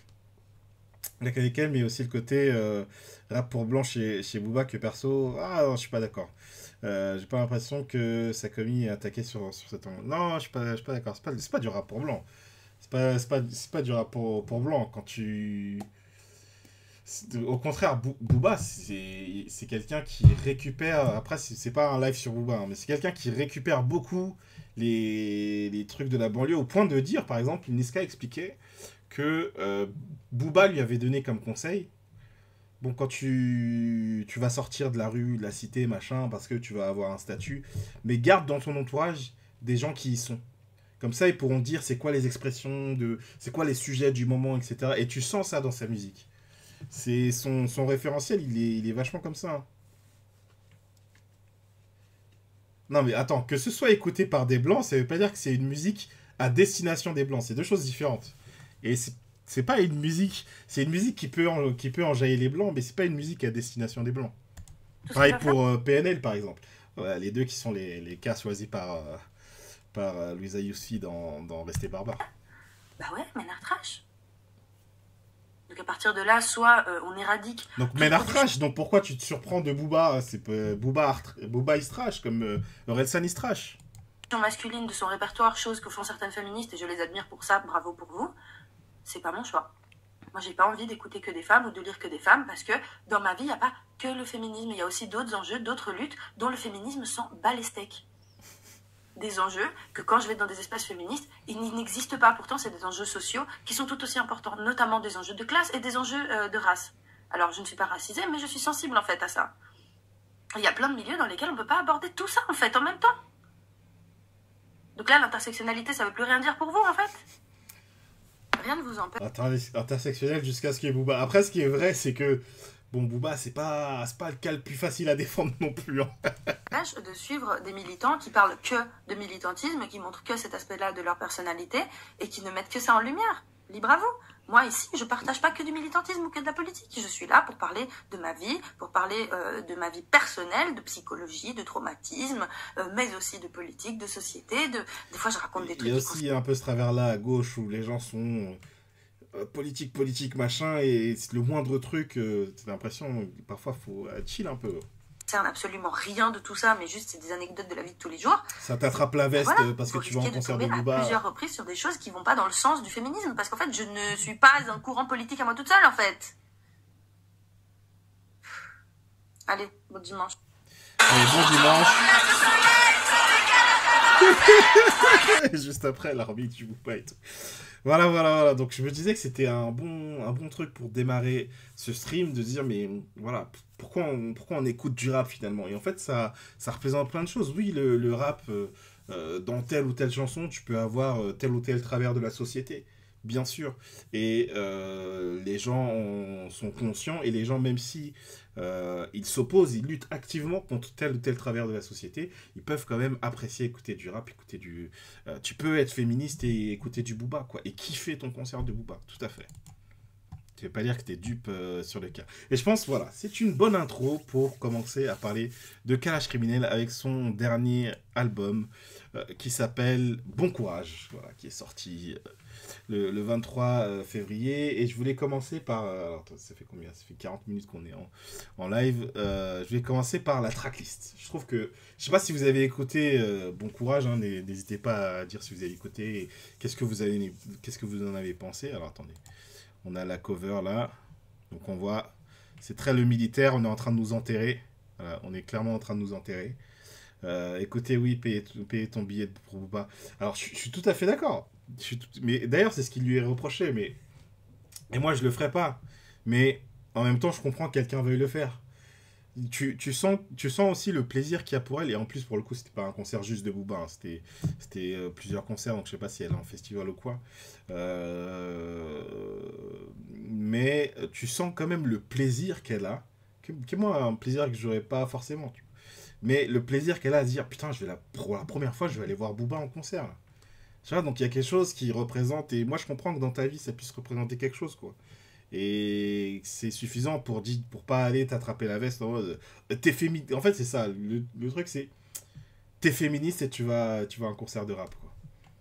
La qualité, mais aussi le côté euh, rap pour blanc chez, chez Booba que perso, ah non, je suis pas d'accord. Euh, j'ai pas l'impression que sa commis est attaquée sur, sur cet angle. Non, je suis pas, je suis pas d'accord. C'est pas, c'est pas du rap pour blanc. C'est pas, c'est pas, c'est pas du rap pour, pour blanc. Quand tu. C'est- Au contraire, Boo- Booba, c'est c'est quelqu'un qui récupère. Après, c'est c'est pas un live sur Booba, hein, mais c'est quelqu'un qui récupère beaucoup les, les trucs de la banlieue au point de dire, par exemple, Niska expliquait que euh, Booba lui avait donné comme conseil. Bon, quand tu, tu vas sortir de la rue, de la cité, machin, parce que tu vas avoir un statut, mais garde dans ton entourage des gens qui y sont. Comme ça, ils pourront dire c'est quoi les expressions, de, c'est quoi les sujets du moment, et cetera. Et tu sens ça dans sa musique. C'est son, son référentiel, il est, il est vachement comme ça, hein. Non mais attends, que ce soit écouté par des blancs, ça veut pas dire que c'est une musique à destination des blancs. C'est deux choses différentes. Et c'est c'est pas une musique, c'est une musique qui peut, en- qui peut enjailler les blancs, mais c'est pas une musique à destination des blancs. Tout ce Pareil qu'il va pour euh, P N L par exemple. Voilà, les deux qui sont les, les cas choisis par, euh, par euh, Louisa Yousfi dans, dans Rester Barbare. faire- Bah ouais, Ménard trash. Donc à partir de là, soit euh, on éradique. Donc Ménard trash, donc pourquoi tu te surprends de Booba? C'est pas- Booba, art- Booba is trash, comme euh, Orelsan is trash. Masculine de son répertoire, chose que font certaines féministes et je les admire pour ça, bravo pour vous, c'est pas mon choix. Moi j'ai pas envie d'écouter que des femmes ou de lire que des femmes parce que dans ma vie il n'y a pas que le féminisme, il y a aussi d'autres enjeux, d'autres luttes dont le féminisme s'en bat les steaks. Des enjeux que quand je vais dans des espaces féministes, ils n'existent pas, pourtant c'est des enjeux sociaux qui sont tout aussi importants, notamment des enjeux de classe et des enjeux euh, de race. Alors je ne suis pas racisée mais je suis sensible en fait à ça. Il y a plein de milieux dans lesquels on ne peut pas aborder tout ça en fait en même temps. Donc là, l'intersectionnalité, ça veut plus rien dire pour vous, en fait. Rien ne vous empêche Inter- intersectionnel jusqu'à ce qu'il y ait Booba. Après, ce qui est vrai, c'est que bon, Booba, c'est pas, c'est pas le cas le plus facile à défendre non plus, hein. de suivre des militants qui parlent que de militantisme, qui montrent que cet aspect-là de leur personnalité et qui ne mettent que ça en lumière. libre à vous. Moi, ici, je partage pas que du militantisme ou que de la politique. Je suis là pour parler de ma vie, pour parler euh, de ma vie personnelle, de psychologie, de traumatisme, euh, mais aussi de politique, de société. De... Des fois, je raconte des trucs. Il y a aussi un peu ce travers-là à gauche où les gens sont euh, politique, politique, machin, et le moindre truc, euh, t'as l'impression, parfois, faut euh, chill un peu. Ça n'a absolument rien de tout ça, mais juste c'est des anecdotes de la vie de tous les jours. Ça t'attrape la veste voilà, parce que tu vas en de concert de tomber Booba. À plusieurs reprises sur des choses qui vont pas dans le sens du féminisme, parce qu'en fait, je ne suis pas un courant politique à moi toute seule, en fait. Allez, bon dimanche. Allez, bon dimanche. Juste après, l'arbitre du Booba et tout. Voilà, voilà, voilà. Donc je me disais que c'était un bon, un bon truc pour démarrer ce stream, de dire, mais voilà, pourquoi on, pourquoi on écoute du rap finalement? Et en fait, ça, ça représente plein de choses. Oui, le, le rap, euh, dans telle ou telle chanson, tu peux avoir tel ou tel travers de la société, bien sûr. Et euh, les gens en sont conscients, et les gens, même si euh, ils s'opposent, ils luttent activement contre tel ou tel travers de la société, ils peuvent quand même apprécier écouter du rap, écouter du... Euh, tu peux être féministe et écouter du Booba, quoi, et kiffer ton concert de Booba, tout à fait. Je vais pas dire que t'es dupe euh, sur le cas. Et je pense, voilà, c'est une bonne intro pour commencer à parler de Kalash Criminel avec son dernier album euh, qui s'appelle Bon Courage, voilà, qui est sorti euh, le, le vingt-trois février. Et je voulais commencer par... Euh, alors, ça fait combien? Ça fait quarante minutes qu'on est en, en live. Euh, je vais commencer par la tracklist. Je trouve que... Je sais pas si vous avez écouté euh, Bon Courage, hein, n'hésitez pas à dire si vous avez écouté et qu'est-ce que vous avez, qu'est-ce que vous en avez pensé. Alors, attendez. On a la cover là, donc on voit, c'est très le militaire, on est en train de nous enterrer, voilà, on est clairement en train de nous enterrer. Euh, écoutez, oui, payez, payez ton billet pour Booba. Alors, je, je suis tout à fait d'accord, mais d'ailleurs, c'est ce qui lui est reproché, mais... Et moi, je le ferai pas, mais en même temps, je comprends que quelqu'un veuille le faire. Tu, tu, sens, tu sens aussi le plaisir qu'il y a pour elle, et en plus, pour le coup, c'était pas un concert juste de Booba, hein, c'était, c'était euh, plusieurs concerts, donc je sais pas si elle est en festival ou quoi. Euh, mais tu sens quand même le plaisir qu'elle a, que, que moi, un plaisir que j'aurais pas forcément. Tu vois. Mais le plaisir qu'elle a à se dire, putain, je vais la, pour la première fois, je vais aller voir Booba en concert. Là. Tu vois, donc il y a quelque chose qui représente, et moi, je comprends que dans ta vie, ça puisse représenter quelque chose, quoi. Et c'est suffisant pour dire, pour pas aller t'attraper la veste en mode t'es féministe. En fait, c'est ça. Le, le truc, c'est t'es féministe et tu vas, tu vas à un concert de rap, quoi.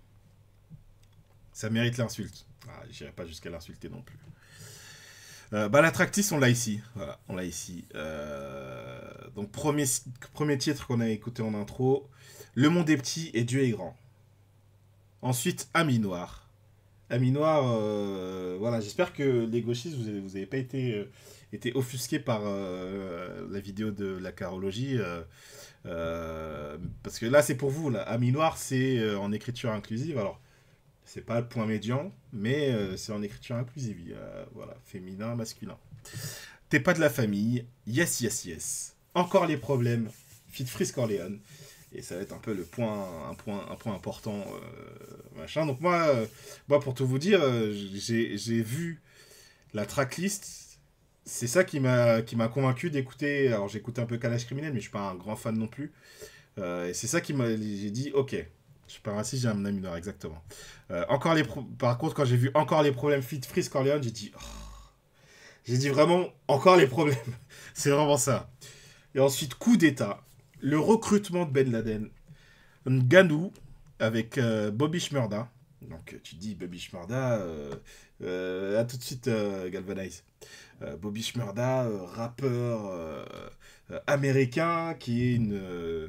Ça mérite l'insulte. Ah, j'irai pas jusqu'à l'insulter non plus. Euh, bah, la tracklist, on l'a ici. Voilà, on l'a ici. Euh, donc, premier, premier titre qu'on a écouté en intro. Le monde est petit et Dieu est grand. Ensuite, Ami Noir. Ami Noir, euh, voilà, j'espère que les gauchistes, vous avez, vous avez pas été, euh, été offusqués par euh, la vidéo de la carologie, euh, euh, parce que là, c'est pour vous, là. Ami Noir, c'est euh, en écriture inclusive, alors, c'est pas le point médian, mais euh, c'est en écriture inclusive, euh, voilà, féminin, masculin. T'es pas de la famille, yes, yes, yes. Encore les problèmes, feat Freeze Corleone. Et ça va être un peu le point, un point, un point important, euh, machin. Donc moi, euh, moi, pour tout vous dire, euh, j'ai, j'ai vu la tracklist. C'est ça qui m'a, qui m'a convaincu d'écouter. Alors j'ai écouté un peu Kalash Criminel, mais je suis pas un grand fan non plus. Euh, et c'est ça qui m'a, j'ai dit, ok, je suis pas raciste, j'ai un ami noir, exactement. Euh, encore les, pro- par contre, quand j'ai vu encore les problèmes feat Freeze Corleone, j'ai dit, oh. j'ai dit vraiment encore les problèmes. C'est vraiment ça. Et ensuite, coup d'état. Le recrutement de Ben Laden, Ngannou avec euh, Bobby Shmurda. Donc tu dis Bobby Shmurda, euh, euh, à tout de suite euh, Galvanize. Euh, Bobby Shmurda, euh, rappeur euh, euh, américain qui est une... Euh,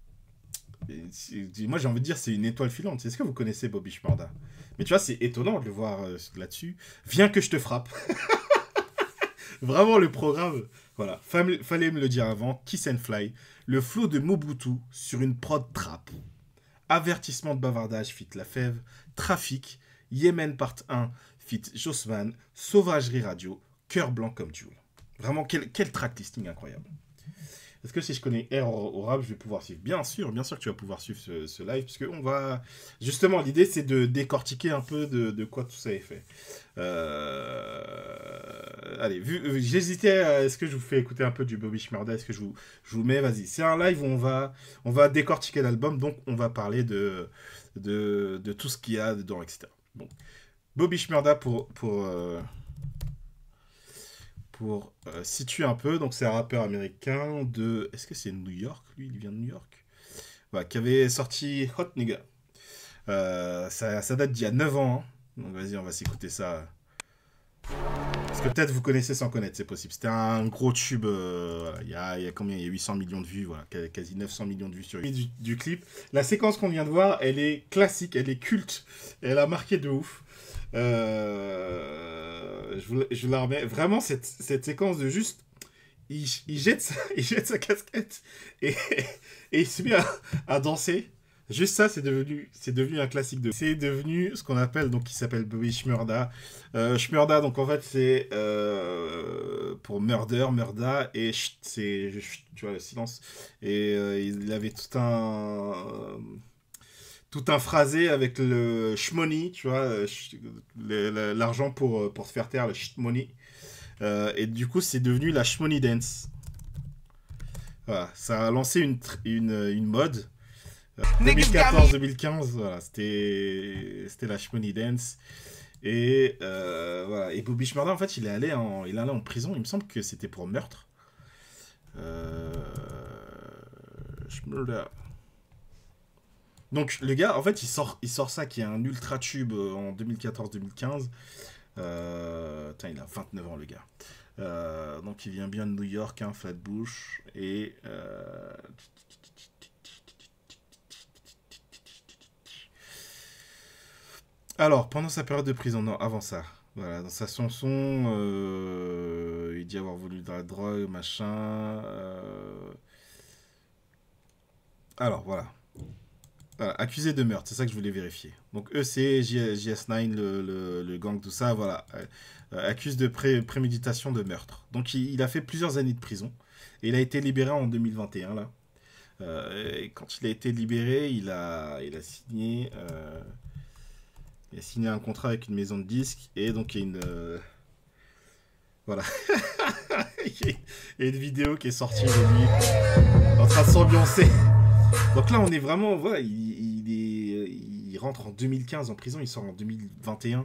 moi j'ai envie de dire c'est une étoile filante. Est-ce que vous connaissez Bobby Shmurda? Mais tu vois c'est étonnant de le voir euh, là-dessus. Viens que je te frappe. Vraiment le programme... Voilà, Fam- fallait me le dire avant, Kiss and Fly, le flow de Mobutu sur une prod trap. Avertissement de bavardage, fit Lafèvre, Trafic, Yémen part un, fit Jossman, Sauvagerie Radio, Cœur blanc comme Jules. Vraiment, quel, quel track listing incroyable. Est-ce que si je connais R au rap, je vais pouvoir suivre? Bien sûr, bien sûr que tu vas pouvoir suivre ce, ce live, parce que on va... Justement, l'idée, c'est de décortiquer un peu de, de quoi tout ça est fait. Euh... Allez, vu, j'hésitais à... Est-ce que je vous fais écouter un peu du Bobby Shmurda? Est-ce que je vous, je vous mets? Vas-y, c'est un live où on va, on va décortiquer l'album, donc on va parler de, de, de tout ce qu'il y a dedans, et cetera. Bon. Bobby Shmurda pour... pour euh, Pour euh, situer un peu, donc c'est un rappeur américain de... Est-ce que c'est New York, lui? Il vient de New York. Voilà, qui avait sorti Hot Nigga. Euh, ça, ça date d'il y a neuf ans. Hein. Donc vas-y, on va s'écouter ça. Parce que peut-être vous connaissez sans connaître, c'est possible. C'était un gros tube. Euh, il, y a, il y a combien? Il y a huit cents millions de vues, voilà, quasi neuf cents millions de vues sur du, du clip. La séquence qu'on vient de voir, elle est classique, elle est culte. Elle a marqué de ouf. Euh, je, vous, je vous la remets. Vraiment, cette, cette séquence de juste... Il, il, jette, sa, il jette sa casquette et, et il se met à, à danser. Juste ça, c'est devenu, c'est devenu un classique de... C'est devenu ce qu'on appelle, donc, qui s'appelle Bobby Shmurda. Euh, Shmurda, donc, en fait, c'est euh, pour murder, murda, et c'est, tu vois, le silence. Et euh, il avait tout un... Euh, tout un phrasé avec le shmoney, tu vois, l'argent pour, pour se faire taire, le shmoney. Euh, et du coup, c'est devenu la shmoney dance. Voilà, ça a lancé une, une, une mode. Euh, deux mille quatorze deux mille quinze, voilà, c'était la shmoney dance. Et, euh, voilà. Et Bobby Shmurda, en fait, il est allé en, il est allé en prison. Il me semble que c'était pour meurtre. Euh, Shmurda. Donc le gars, en fait, il sort, il sort ça qui est un ultra tube en deux mille quatorze deux mille quinze. Euh, Putain, il a vingt-neuf ans, le gars. Euh, donc il vient bien de New York, hein, Flatbush. Et... Euh... Alors, pendant sa période de prison, non, avant ça. Voilà, dans sa chanson, euh, il dit avoir voulu de la drogue, machin. Euh... Alors, voilà. Voilà, accusé de meurtre, c'est ça que je voulais vérifier. Donc eux, c'est J S neuf, le, le, le gang, tout ça, voilà. Euh, accuse de pré préméditation de meurtre. Donc il, il a fait plusieurs années de prison. Et il a été libéré en deux mille vingt et un, là. Euh, et quand il a été libéré, il a, il a signé... Euh, il a signé un contrat avec une maison de disques. Et donc il y a une... Euh, voilà. Il y a une vidéo qui est sortie de lui en train de s'ambiancer. Donc là, on est vraiment... Voilà, il, il, est, il rentre en deux mille quinze en prison, il sort en deux mille vingt et un.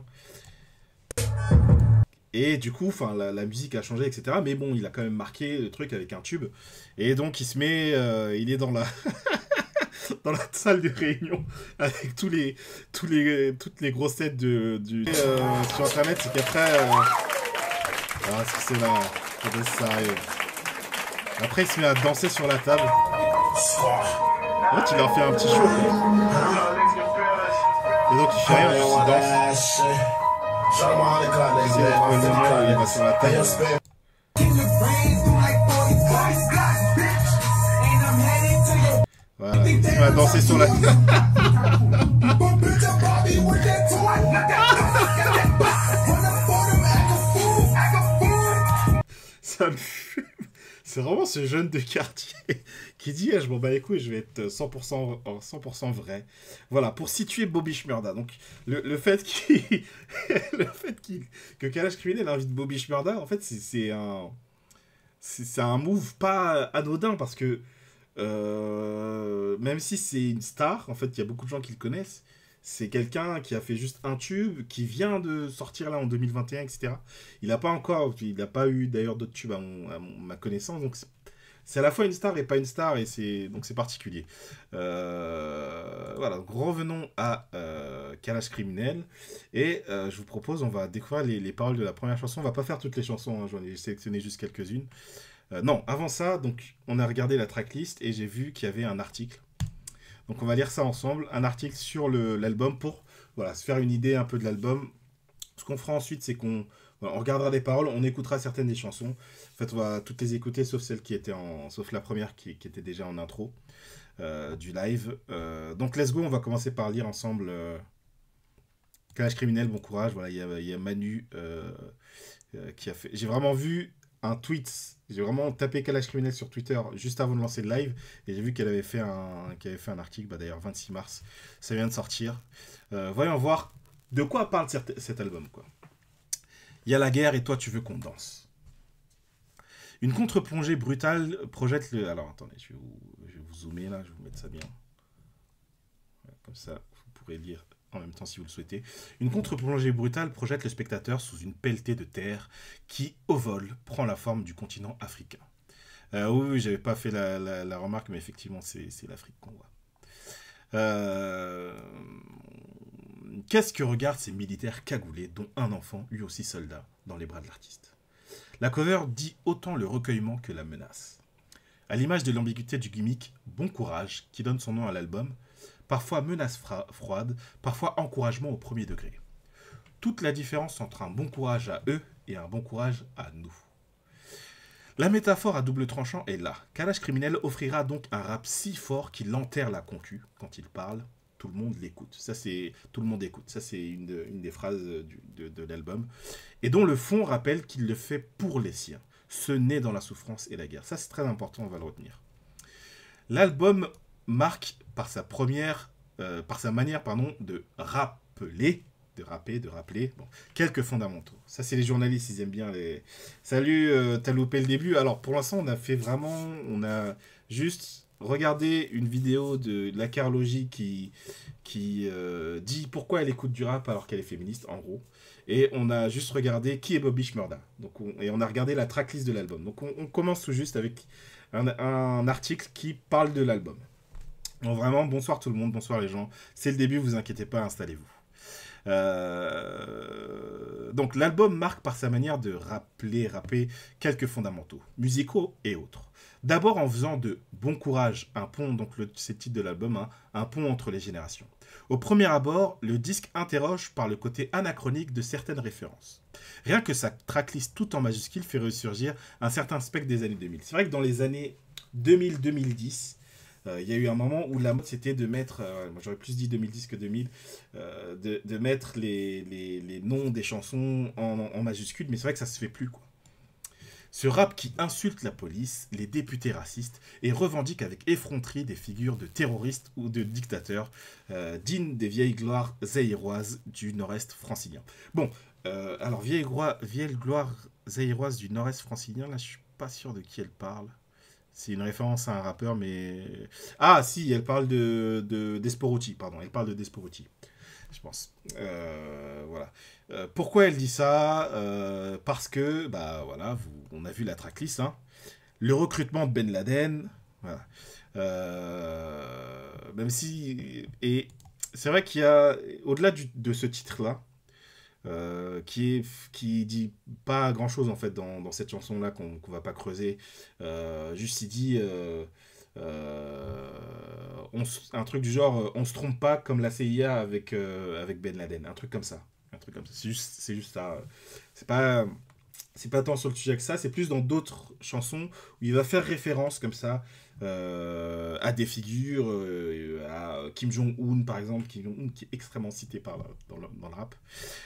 Et du coup, la, la musique a changé, et cetera. Mais bon, il a quand même marqué le truc avec un tube. Et donc, il se met... Euh, il est dans la... dans la salle de réunion avec tous les, tous les, toutes les grosses têtes de, du, euh, sur Internet. C'est qu'après... Euh... Ah, c'est là. Ça arrive. Après, il se met à danser sur la table. En fait, il leur fait un petit show. Et donc, il fait rien, juste il danse. Il va sur la table. Voilà, il se met à danser sur la table. Ça me fume. C'est vraiment ce jeune de quartier qui dit eh, « Je m'en bats les couilles, je vais être cent pour cent, cent pour cent vrai. » Voilà, pour situer Bobby Shmurda. Donc, le, le fait, qu'il, le fait qu'il, que Kalash Criminel invite Bobby Shmurda, en fait, c'est un, c'est un move pas anodin parce que euh, même si c'est une star, en fait, il y a beaucoup de gens qui le connaissent. C'est quelqu'un qui a fait juste un tube, qui vient de sortir là en deux mille vingt et un, et cetera. Il n'a pas encore, il n'a pas eu d'ailleurs d'autres tubes à, mon, à mon, ma connaissance, donc c'est à la fois une star et pas une star, et c'est donc c'est particulier. Euh, voilà, donc revenons à euh, Kalash Criminel, et euh, je vous propose, on va découvrir les, les paroles de la première chanson. On va pas faire toutes les chansons, hein, j'en ai sélectionné juste quelques-unes. Euh, non, avant ça, donc on a regardé la tracklist et j'ai vu qu'il y avait un article. Donc on va lire ça ensemble, un article sur l'album pour voilà, se faire une idée un peu de l'album. Ce qu'on fera ensuite, c'est qu'on voilà, on regardera les paroles, on écoutera certaines des chansons. En fait, on va toutes les écouter, sauf celle qui était en, sauf la première qui, qui était déjà en intro euh, du live. Euh, donc let's go, on va commencer par lire ensemble euh, Kalash Criminel, bon courage. Voilà, il y a, y a Manu euh, euh, qui a fait. J'ai vraiment vu un tweet. J'ai vraiment tapé Kalash Criminel sur Twitter juste avant de lancer le live et j'ai vu qu'elle avait fait un qu'elle avait fait un article, bah d'ailleurs vingt-six mars, ça vient de sortir. Euh, voyons voir de quoi parle cet, cet album quoi. Il y a la guerre et toi tu veux qu'on danse. Une contre-plongée brutale projette le. Alors attendez, je vais vous, je vais vous zoomer là, je vais vous mettre ça bien. Ouais, comme ça, vous pourrez lire en même temps si vous le souhaitez. Une contre-plongée brutale projette le spectateur sous une pelletée de terre qui, au vol, prend la forme du continent africain. Euh, oui, oui, j'avais pas fait la, la, la remarque, mais effectivement, c'est l'Afrique qu'on voit. Euh... Qu'est-ce que regardent ces militaires cagoulés, dont un enfant, lui aussi soldat, dans les bras de l'artiste? La cover dit autant le recueillement que la menace. À l'image de l'ambiguïté du gimmick « Bon courage » qui donne son nom à l'album, parfois menace froide, parfois encouragement au premier degré. Toute la différence entre un bon courage à eux et un bon courage à nous. La métaphore à double tranchant est là. Kalash Criminel offrira donc un rap si fort qu'il enterre la concu quand il parle. Tout le monde l'écoute. Ça, c'est tout le monde écoute. Ça, c'est une, de, une des phrases du, de, de l'album. Et dont le fond rappelle qu'il le fait pour les siens. Ceux nés dans la souffrance et la guerre. Ça, c'est très important, on va le retenir. L'album marque par sa première, euh, par sa manière, pardon, de rappeler, de rapper, de rappeler, bon, quelques fondamentaux. Ça, c'est les journalistes, ils aiment bien les... Salut, euh, t'as loupé le début. Alors, pour l'instant, on a fait vraiment... On a juste... Regardez une vidéo de la Carlogie qui, qui euh, dit pourquoi elle écoute du rap alors qu'elle est féministe, en gros. Et on a juste regardé qui est Bobby Shmurda. Donc on, et on a regardé la tracklist de l'album. Donc on, on commence tout juste avec un, un article qui parle de l'album. Donc vraiment, bonsoir tout le monde, bonsoir les gens. C'est le début, vous inquiétez pas, installez-vous. Euh... Donc l'album marque par sa manière de rappeler, rapper quelques fondamentaux, musicaux et autres. D'abord en faisant de Bon Courage un pont, donc c'est le titre de l'album, hein, un pont entre les générations. Au premier abord, le disque interroge par le côté anachronique de certaines références. Rien que sa tracklist tout en majuscule fait ressurgir un certain spectre des années deux mille. C'est vrai que dans les années deux mille à deux mille dix, il euh, y a eu un moment où la mode c'était de mettre, euh, moi j'aurais plus dit deux mille dix que deux mille, euh, de, de mettre les, les, les noms des chansons en, en majuscule, mais c'est vrai que ça se fait plus, quoi. Ce rap qui insulte la police, les députés racistes, et revendique avec effronterie des figures de terroristes ou de dictateurs, euh, dignes des vieilles gloires zaïroises du nord-est francilien. Bon, euh, alors vieille, vieille gloire zaïroise du nord-est francilien, là je suis pas sûr de qui elle parle. C'est une référence à un rappeur, mais... Ah si, elle parle de, de Desporuti, pardon, elle parle de Desporuti. Je pense. Euh, voilà. Euh, pourquoi elle dit ça? euh, Parce que, bah voilà, vous, on a vu la tracklist, hein. Le recrutement de Ben Laden, voilà. Euh, même si... Et c'est vrai qu'il y a, au-delà de ce titre-là, euh, qui, est, qui dit pas grand-chose, en fait, dans, dans cette chanson-là, qu'on qu'on va pas creuser. Euh, juste, il dit... Euh, Euh, on, un truc du genre on se trompe pas comme la C I A avec, euh, avec Ben Laden, un truc comme ça, un truc comme ça, c'est juste, c'est juste ça, c'est pas, c'est pas tant sur le sujet que ça, c'est plus dans d'autres chansons où il va faire référence comme ça euh, à des figures, euh, à Kim Jong-un par exemple, Kim Jong-un qui est extrêmement cité par, dans, le, dans le rap,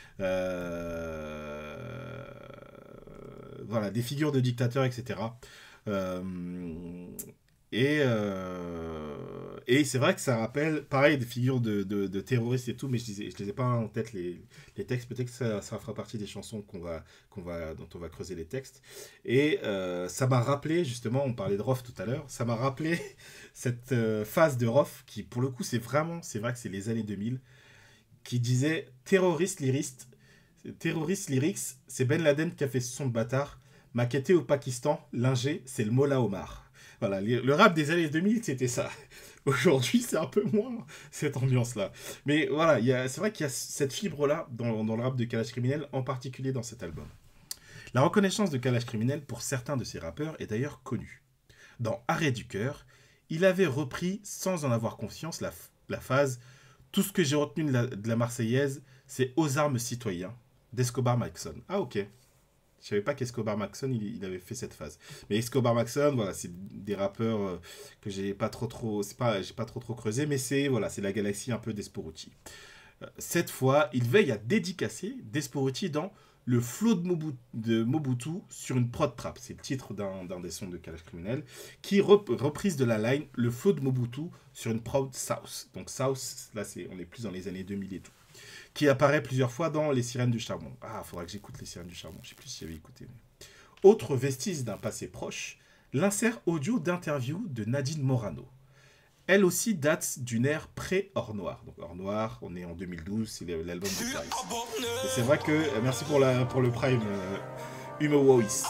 euh, voilà, des figures de dictateurs, et cetera. Euh, Et, euh, et c'est vrai que ça rappelle, pareil, des figures de, de, de terroristes et tout, mais je ne les ai pas en tête, les, les textes. Peut-être que ça, ça fera partie des chansons qu'on va, qu'on va, dont on va creuser les textes. Et euh, ça m'a rappelé, justement, on parlait de Rof tout à l'heure, ça m'a rappelé cette euh, phase de Rof qui, pour le coup, c'est vraiment, c'est vrai que c'est les années deux mille, qui disait terroriste lyriste, terroriste lyrics, c'est Ben Laden qui a fait ce son de bâtard, maquetté au Pakistan, l'ingé, c'est le Mollah Omar. Voilà, le rap des années deux mille, c'était ça. Aujourd'hui, c'est un peu moins cette ambiance-là. Mais voilà, c'est vrai qu'il y a cette fibre-là dans, dans le rap de Kalash Criminel, en particulier dans cet album. La reconnaissance de Kalash Criminel pour certains de ses rappeurs est d'ailleurs connue. Dans Arrêt du cœur, il avait repris, sans en avoir conscience, la, la phase « Tout ce que j'ai retenu de la, de la Marseillaise, c'est aux armes citoyens » d'Escobar Maxon. Ah ok. Je savais pas qu'Escobar Maxon il, il avait fait cette phase. Mais Escobar Maxon, voilà, c'est des rappeurs euh, que j'ai pas trop trop, c'est pas, j'ai pas trop trop creusé, mais c'est voilà, c'est la galaxie un peu d'Esporuti. Euh, cette fois, il veille à dédicacer d'Esporuti dans Le flot de Mobutu, de Mobutu sur une prod trap. C'est le titre d'un d'un des sons de Kalash Criminel, qui rep, reprise de la line Le flot de Mobutu sur une prod South. Donc South, là c'est, on est plus dans les années deux mille et tout. Qui apparaît plusieurs fois dans Les Sirènes du Charbon. Ah, il faudra que j'écoute Les Sirènes du Charbon. Je ne sais plus si j'avais écouté. Mais... Autre vestige d'un passé proche, l'insert audio d'interview de Nadine Morano. elle aussi date d'une ère pré-Or Noir. Donc Or Noir, on est en deux mille douze, c'est l'album de Caris. Et c'est vrai que, euh, merci pour, la, pour le prime, euh, Humo Voice.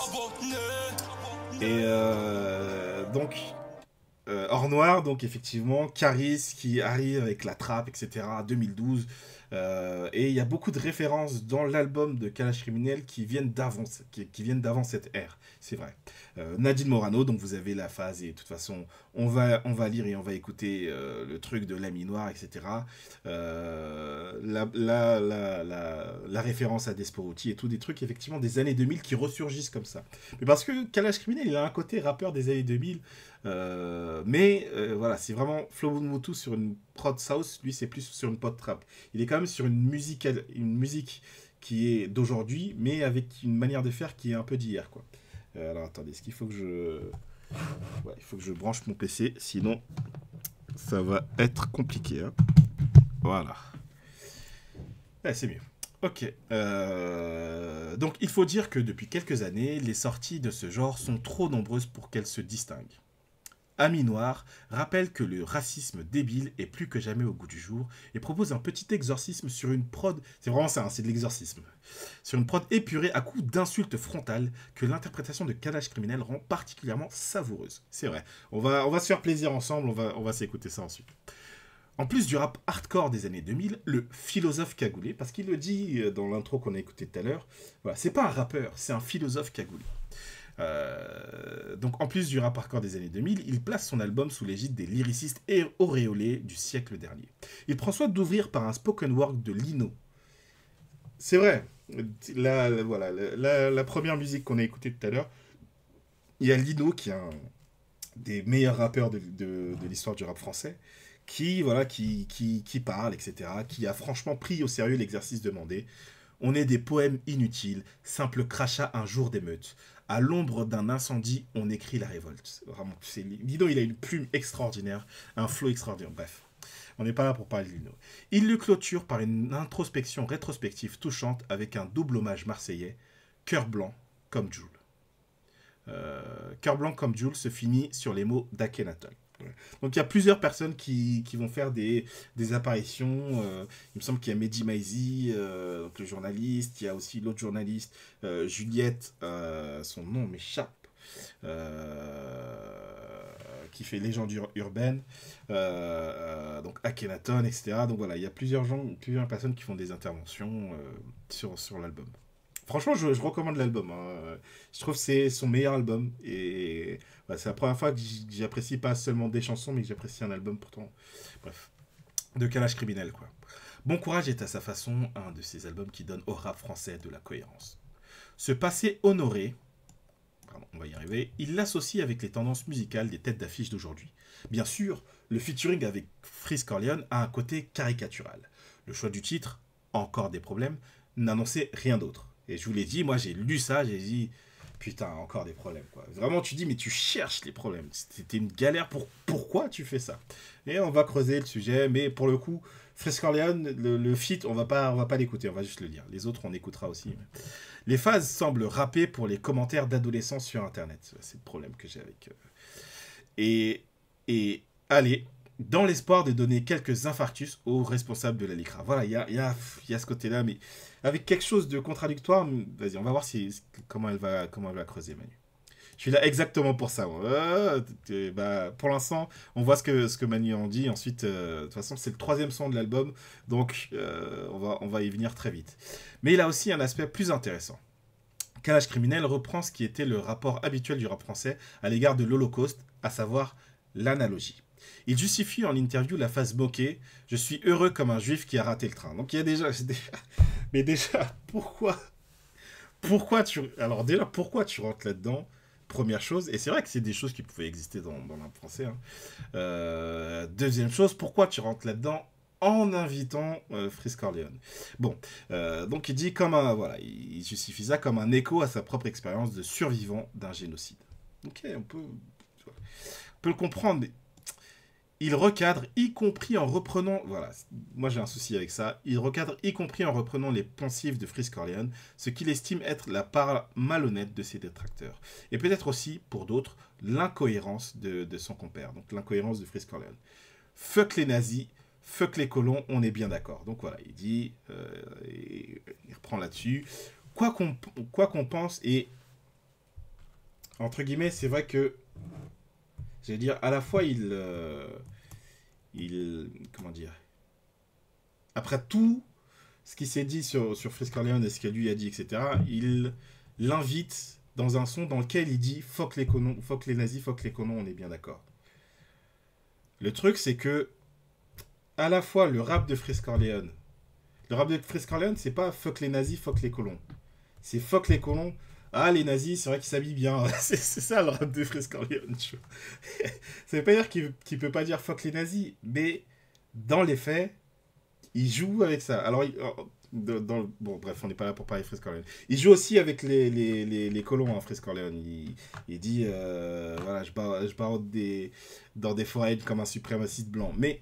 Et euh, donc, euh, Or Noir, donc effectivement, Caris qui arrive avec la trappe, et cetera, deux mille douze. Euh, et il y a beaucoup de références dans l'album de Kalash Criminel qui viennent d'avant, qui, qui viennent d'avant cette ère, c'est vrai. Euh, Nadine Morano, donc vous avez la phase, et de toute façon, on va, on va lire et on va écouter euh, le truc de l'ami noir, et cetera. Euh, la, la, la, la, la référence à Desporuti et tout, des trucs effectivement des années deux mille qui ressurgissent comme ça. Mais parce que Kalash Criminel, il a un côté rappeur des années deux mille, euh, mais euh, voilà, c'est vraiment Flow Motu sur une prod South, lui c'est plus sur une prod trap. Il est quand même sur une musique, une musique qui est d'aujourd'hui, mais avec une manière de faire qui est un peu d'hier, quoi. Euh, alors attendez, est-ce qu'il faut que je... Ouais, il faut que je branche mon P C, sinon ça va être compliqué. Hein. Voilà. Ouais, c'est mieux. Ok. Euh... Donc il faut dire que depuis quelques années, les sorties de ce genre sont trop nombreuses pour qu'elles se distinguent. Ami Noir rappelle que le racisme débile est plus que jamais au goût du jour et propose un petit exorcisme sur une prod, c'est vraiment ça, hein, c'est de l'exorcisme, sur une prod épurée à coups d'insultes frontales que l'interprétation de Kalash Criminel rend particulièrement savoureuse. C'est vrai, on va, on va se faire plaisir ensemble, on va, on va s'écouter ça ensuite. En plus du rap hardcore des années deux mille, le philosophe cagoulé, parce qu'il le dit dans l'intro qu'on a écouté tout à l'heure, voilà, c'est pas un rappeur, c'est un philosophe cagoulé. Euh, donc en plus du rap hardcore des années deux mille, il place son album sous l'égide des lyricistes et auréolés du siècle dernier. Il prend soin d'ouvrir par un spoken word de Lino. C'est vrai, la, la, voilà, la, la, la première musique qu'on a écoutée tout à l'heure, il y a Lino qui est un des meilleurs rappeurs de, de, de l'histoire du rap français, qui, voilà, qui, qui, qui parle, et cetera, qui a franchement pris au sérieux l'exercice demandé. On est des poèmes inutiles, simple crachat un jour d'émeute. À l'ombre d'un incendie, on écrit la révolte. Vraiment, c'est... Lino, il a une plume extraordinaire, un flow extraordinaire. Bref, on n'est pas là pour parler de Lino. Il le clôture par une introspection rétrospective touchante avec un double hommage marseillais, Cœur blanc comme Jul. Euh, Cœur blanc comme Jul se finit sur les mots d'Akhenaton. Donc il y a plusieurs personnes qui, qui vont faire des, des apparitions. Euh, il me semble qu'il y a Mehdi Maizi, euh, donc le journaliste. Il y a aussi l'autre journaliste, euh, Juliette, euh, son nom m'échappe, euh, qui fait Légende ur- urbaine, euh, donc Akhenaton, et cetera. Donc voilà, il y a plusieurs gens, plusieurs personnes qui font des interventions euh, sur, sur l'album. Franchement, je, je recommande l'album. Hein. Je trouve que c'est son meilleur album. Et bah, c'est la première fois que j'apprécie pas seulement des chansons, mais que j'apprécie un album pourtant. Bref, de Kalash Criminel, quoi. Bon Courage est à sa façon un de ces albums qui donne au rap français de la cohérence. Ce passé honoré, pardon, on va y arriver, il l'associe avec les tendances musicales des têtes d'affiche d'aujourd'hui. Bien sûr, le featuring avec Freeze Corleone a un côté caricatural. Le choix du titre, Encore des problèmes, n'annonçait rien d'autre. Et je vous l'ai dit, moi j'ai lu ça, j'ai dit, putain, encore des problèmes, quoi. Vraiment, tu dis, mais tu cherches les problèmes. C'était une galère pour pourquoi tu fais ça. Et on va creuser le sujet, mais pour le coup, Freeze Corleone, le, le feat, on va pas, on va pas l'écouter, on va juste le lire. Les autres, on écoutera aussi. Mais... Les phases semblent râpées pour les commentaires d'adolescents sur Internet. C'est le problème que j'ai avec... Euh... Et, et allez... dans l'espoir de donner quelques infarctus aux responsables de la LICRA. Voilà, il y a, y, a, y a ce côté-là, mais avec quelque chose de contradictoire. Vas-y, on va voir si, comment, elle va, comment elle va creuser, Manu. Je suis là exactement pour ça. Euh, bah, pour l'instant, on voit ce que, ce que Manu en dit. Ensuite, euh, de toute façon, c'est le troisième son de l'album, donc euh, on, va, on va y venir très vite. Mais il a aussi un aspect plus intéressant. Kalash Criminel reprend ce qui était le rapport habituel du rap français à l'égard de l'Holocauste, à savoir l'analogie. Il justifie en interview la phase moquée « Je suis heureux comme un juif qui a raté le train ». Donc il y a déjà... Mais déjà, pourquoi Pourquoi tu... Alors déjà, pourquoi tu rentres là-dedans ? Première chose, et c'est vrai que c'est des choses qui pouvaient exister dans, dans l'art français. Hein. Euh, deuxième chose, pourquoi tu rentres là-dedans en invitant euh, Freeze Corleone. Bon, euh, donc il dit comme un... Voilà, il justifie ça comme un écho à sa propre expérience de survivant d'un génocide. Ok, on peut... On peut le comprendre, mais... il recadre, y compris en reprenant... Voilà, moi j'ai un souci avec ça. Il recadre, y compris en reprenant les poncifs de Freeze Corleone, ce qu'il estime être la part malhonnête de ses détracteurs. Et peut-être aussi, pour d'autres, l'incohérence de, de son compère. Donc l'incohérence de Freeze Corleone. Fuck les nazis, fuck les colons, on est bien d'accord. Donc voilà, il dit... Euh, il reprend là-dessus. Quoi qu'on, quoi qu'on pense, et... Entre guillemets, c'est vrai que... Je vais dire, à la fois, il, euh, il... Comment dire? Après tout ce qui s'est dit sur, sur Freeze Corleone et ce qu'elle lui a dit, et cetera, il l'invite dans un son dans lequel il dit « Fuck les colons, fuck les nazis, fuck les colons, on est bien d'accord. » Le truc, c'est que, à la fois, le rap de Freeze Corleone, le rap de Freeze Corleone, c'est pas « Fuck les nazis, fuck les colons ». C'est « Fuck les colons ». Ah, les nazis, c'est vrai qu'ils s'habillent bien. c'est, c'est ça le rap de Freeze Corleone. Ça veut pas dire qu'il, qu'il peut pas dire fuck les nazis, mais dans les faits, il joue avec ça. Alors, il, dans, dans, bon, bref, on n'est pas là pour parler de Freeze Corleone. Il joue aussi avec les, les, les, les colons, hein, Freeze Corleone. Il, il dit, euh, voilà, je, bar, je barre des, dans des forêts comme un suprémaciste blanc. Mais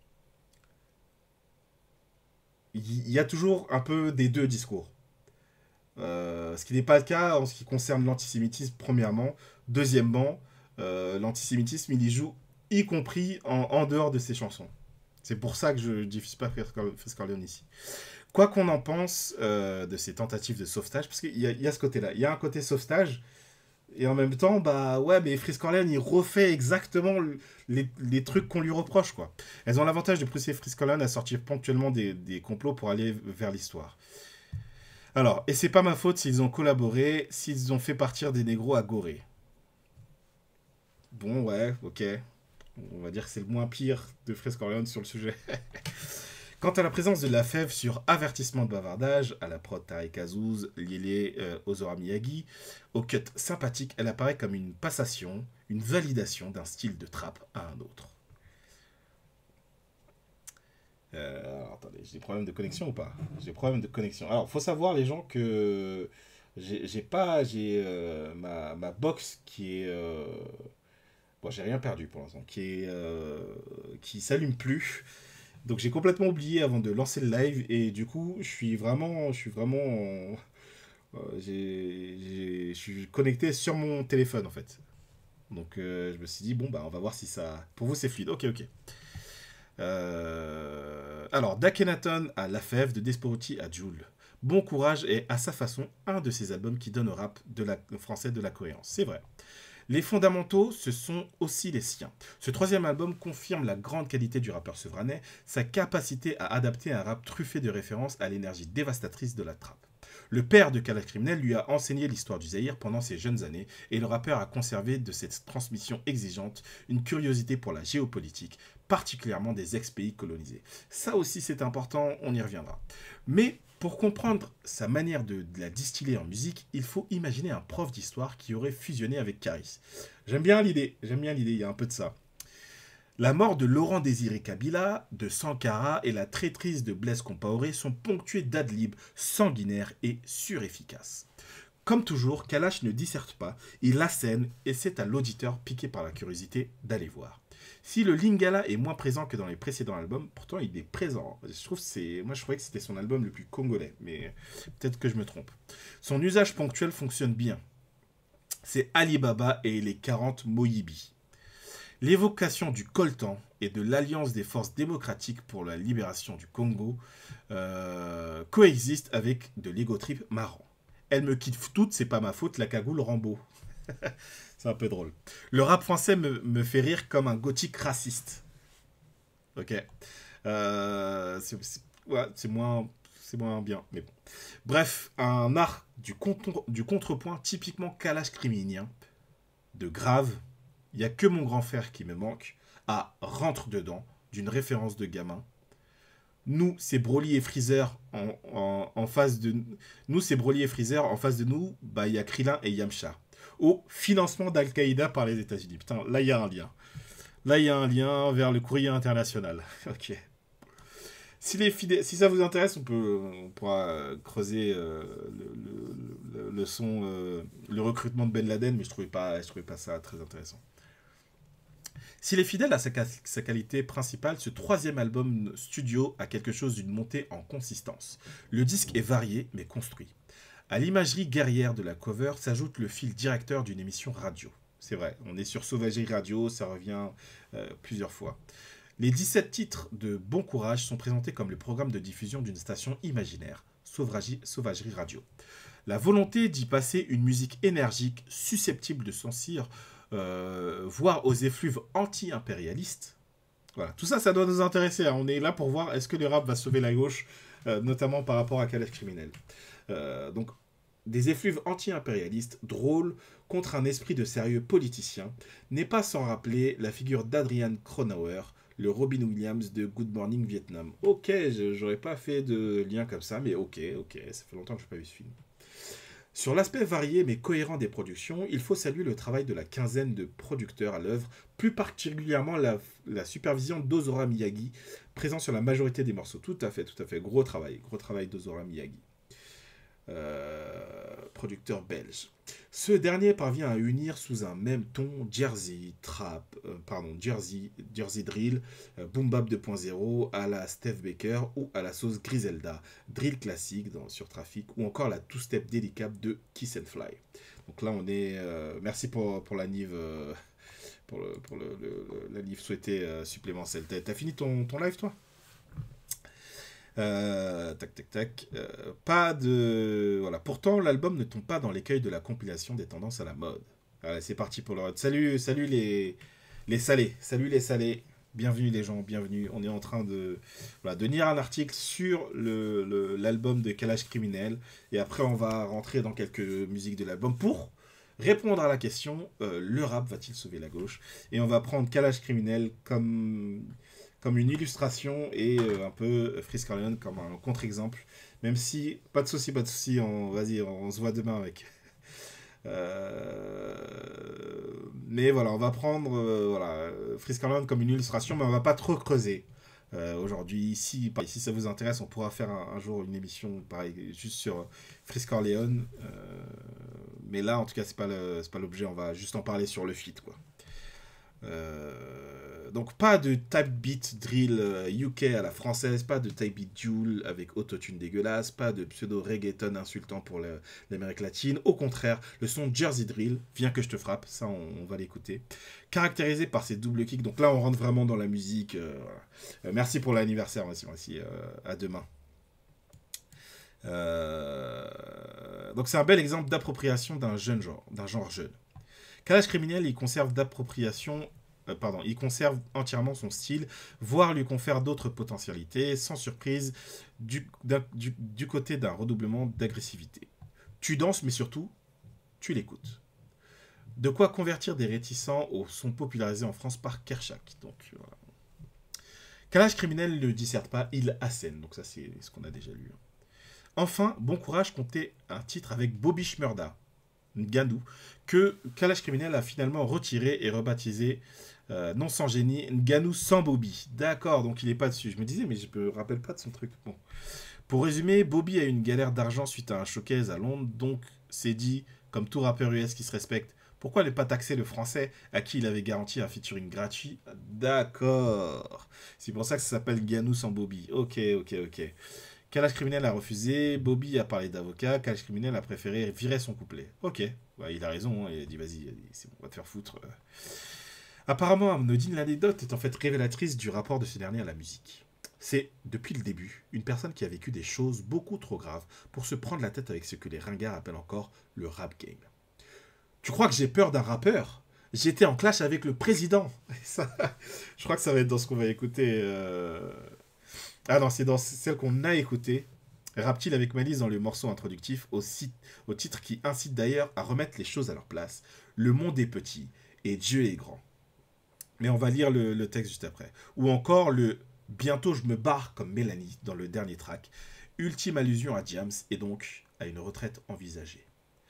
il y a toujours un peu des deux discours. Euh, ce qui n'est pas le cas en ce qui concerne l'antisémitisme, premièrement. Deuxièmement, euh, l'antisémitisme, il y joue, y compris en, en dehors de ses chansons. C'est pour ça que je ne diffuse pas Freeze Corleone ici. Quoi qu'on en pense euh, de ces tentatives de sauvetage, parce qu'il y, y a ce côté-là. Il y a un côté sauvetage, et en même temps, bah ouais, mais Freeze Corleone, il refait exactement les, les trucs qu'on lui reproche, quoi. Elles ont l'avantage de pousser Freeze Corleone à sortir ponctuellement des, des complots pour aller vers l'histoire. Alors, et c'est pas ma faute s'ils ont collaboré, s'ils ont fait partir des négros à Gorée. Bon, ouais, ok. On va dire que c'est le moins pire de Freeze Corleone sur le sujet. Quant à la présence de la fève sur avertissement de bavardage, à la prod Tarek Azouz, liée euh, Ozora Miyagi, au cut sympathique, elle apparaît comme une passation, une validation d'un style de trap à un autre. Euh, alors, attendez, j'ai des problèmes de connexion ou pas? J'ai des problèmes de connexion. Alors, faut savoir, les gens, que j'ai, j'ai pas... J'ai euh, ma, ma box qui est... Euh, bon, j'ai rien perdu pour l'instant. Qui est... Euh, qui s'allume plus. Donc, j'ai complètement oublié avant de lancer le live. Et du coup, je suis vraiment... Je suis vraiment... En, euh, j'ai, j'ai, je suis connecté sur mon téléphone, en fait. Donc, euh, je me suis dit, bon, bah, on va voir si ça... Pour vous, c'est fluide. Ok, ok. Euh... Alors, d'Akhenaton à La Fève, de Desperotti à Jul. Bon Courage est, à sa façon, un de ces albums qui donne au rap de la... français de la cohérence. C'est vrai. Les fondamentaux, ce sont aussi les siens. Ce troisième album confirme la grande qualité du rappeur sevranais, sa capacité à adapter un rap truffé de références à l'énergie dévastatrice de la trappe. Le père de Kalash Criminel lui a enseigné l'histoire du Zaïre pendant ses jeunes années et le rappeur a conservé de cette transmission exigeante une curiosité pour la géopolitique, particulièrement des ex-pays colonisés. Ça aussi c'est important, on y reviendra. Mais pour comprendre sa manière de, de la distiller en musique, il faut imaginer un prof d'histoire qui aurait fusionné avec Caris. J'aime bien l'idée, j'aime bien l'idée, il y a un peu de ça. La mort de Laurent Désiré Kabila, de Sankara et la traîtrise de Blaise Compaoré sont ponctuées d'adlibs sanguinaires et surefficaces. Comme toujours, Kalash ne disserte pas, il assène et c'est à l'auditeur piqué par la curiosité d'aller voir. Si le Lingala est moins présent que dans les précédents albums, pourtant il est présent. Je trouve que c'est... Moi je trouvais que c'était son album le plus congolais, mais peut-être que je me trompe. Son usage ponctuel fonctionne bien. C'est Alibaba et les quarante Moyibi. L'évocation du coltan et de l'Alliance des forces démocratiques pour la libération du Congo euh, coexiste avec de l'ego trip marrant. Elle me kiffe toute, c'est pas ma faute, la cagoule Rambo. C'est un peu drôle. Le rap français me, me fait rire comme un gothique raciste. Ok. Euh, c'est, c'est, ouais, c'est, moins, c'est moins bien, mais bon. Bref, un art du, contre, du contrepoint typiquement Kalash criminien, de grave. Il n'y a que mon grand frère qui me manque, à rentre dedans, d'une référence de gamin. Nous, c'est Broly et Freezer en, en, en face de nous, c'est Broly et Freezer en face de nous, bah il y a Krillin et Yamcha. Au financement d'Al-Qaïda par les États-Unis. Putain, là il y a un lien. Là il y a un lien vers le courrier international. Ok. Si, les fidèles, si ça vous intéresse, on, peut, on pourra creuser euh, le, le, le, le son, euh, le recrutement de Ben Laden, mais je trouvais pas, je trouvais pas ça très intéressant. S'il est fidèle à sa, sa qualité principale, ce troisième album studio a quelque chose d'une montée en consistance. Le disque est varié mais construit. À l'imagerie guerrière de la cover s'ajoute le fil directeur d'une émission radio. C'est vrai, on est sur Sauvagerie Radio, ça revient euh, plusieurs fois. Les dix-sept titres de Bon Courage sont présentés comme le programme de diffusion d'une station imaginaire, Sauvagerie, Sauvagerie Radio. La volonté d'y passer une musique énergique, susceptible de sentir, euh, voire aux effluves anti-impérialistes. Voilà, tout ça, ça doit nous intéresser. Hein. On est là pour voir est-ce que le rap va sauver la gauche, euh, notamment par rapport à Calèche Criminel. Euh, donc, des effluves anti-impérialistes, drôles, contre un esprit de sérieux politicien, n'est pas sans rappeler la figure d'Adrian Cronauer, le Robin Williams de Good Morning Vietnam. Ok, je j'aurais pas fait de lien comme ça, mais ok, ok, ça fait longtemps que je n'ai pas vu ce film. Sur l'aspect varié mais cohérent des productions, il faut saluer le travail de la quinzaine de producteurs à l'œuvre, plus particulièrement la, la supervision d'Ozora Miyagi, présent sur la majorité des morceaux. Tout à fait, tout à fait, gros travail, gros travail d'Ozora Miyagi. Euh, producteur belge. Ce dernier parvient à unir sous un même ton Jersey Trap, euh, pardon, Jersey, Jersey Drill, euh, Boom Bap deux point zéro à la Steve Baker ou à la sauce Griselda, drill classique dans, sur Trafic ou encore la two-step délicate de Kiss and Fly. Donc là on est, euh, merci pour, pour la nive, euh, pour, le, pour le, le, la nive souhaitée euh, supplémentaire. T'as, t'as fini ton, ton live toi? Euh, tac tac tac euh, pas de voilà, pourtant l'album ne tombe pas dans l'écueil de la compilation des tendances à la mode. Allez, c'est parti pour le salut salut les les salés, salut les salés, bienvenue les gens, bienvenue. On est en train de voilà, de lire un article sur le, le l'album de Calèche Criminel et après on va rentrer dans quelques musiques de l'album pour répondre à la question euh, le rap va-t-il sauver la gauche, et on va prendre Calèche Criminel comme comme une illustration et euh, un peu Freeze Corleone comme un contre-exemple. Même si, pas de souci, pas de souci, on, vas-y, on, on se voit demain avec. Euh, mais voilà, on va prendre euh, voilà, Freeze Corleone comme une illustration, mais on va pas trop creuser. Euh, aujourd'hui, si, si ça vous intéresse, on pourra faire un, un jour une émission pareil, juste sur Freeze Corleone. Euh, mais là, en tout cas, c'est pas le, c'est pas l'objet, on va juste en parler sur le feat, quoi. Euh, donc pas de type beat drill euh, U K à la française, pas de type beat duel avec autotune dégueulasse, pas de pseudo reggaeton insultant pour le, l'Amérique latine. Au contraire, le son Jersey Drill, Viens que je te frappe, ça on, on va l'écouter, caractérisé par ses doubles kicks. Donc là on rentre vraiment dans la musique. euh, voilà. euh, merci pour l'anniversaire, merci, merci euh, à demain. Euh, donc c'est un bel exemple d'appropriation d'un jeune genre, d'un genre jeune. Calèche Criminel, il conserve d'appropriation, euh, pardon, il conserve entièrement son style, voire lui confère d'autres potentialités, sans surprise, du, du, du côté d'un redoublement d'agressivité. Tu danses, mais surtout, tu l'écoutes. De quoi convertir des réticents au son popularisé en France par Kershak. Donc, voilà. Calèche Criminel ne disserte pas, il assène. Donc ça, c'est ce qu'on a déjà lu. Enfin, Bon Courage comptait un titre avec Bobby Shmurda, Ngannou, que Calèche Criminel a finalement retiré et rebaptisé, euh, non sans génie, Ngannou sans Bobby. D'accord, donc il n'est pas dessus. Je me disais, mais je me rappelle pas de son truc. Bon. Pour résumer, Bobby a eu une galère d'argent suite à un showcase à Londres, donc c'est dit, comme tout rappeur U S qui se respecte, pourquoi ne pas taxer le français à qui il avait garanti un featuring gratuit? D'accord. C'est pour ça que ça s'appelle Ngannou sans Bobby. Ok, ok, ok. Calèche Criminel a refusé, Bobby a parlé d'avocat, Calèche Criminel a préféré virer son couplet. Ok, ouais, il a raison, hein, il a dit vas-y, c'est bon, on va te faire foutre. Apparemment, anodine, l'anecdote est en fait révélatrice du rapport de ce dernier à la musique. C'est, depuis le début, une personne qui a vécu des choses beaucoup trop graves pour se prendre la tête avec ce que les ringards appellent encore le rap game. Tu crois que j'ai peur d'un rappeur? J'étais en clash avec le président. Ça, je crois que ça va être dans ce qu'on va écouter... Euh... Ah non, c'est dans celle qu'on a écoutée. Rappe-t-il avec malice dans le morceau introductif au, site, au titre qui incite d'ailleurs à remettre les choses à leur place. Le monde est petit et Dieu est grand. Mais on va lire le, le texte juste après. Ou encore le « Bientôt je me barre comme Mélanie » dans le dernier track. Ultime allusion à Diams et donc à une retraite envisagée.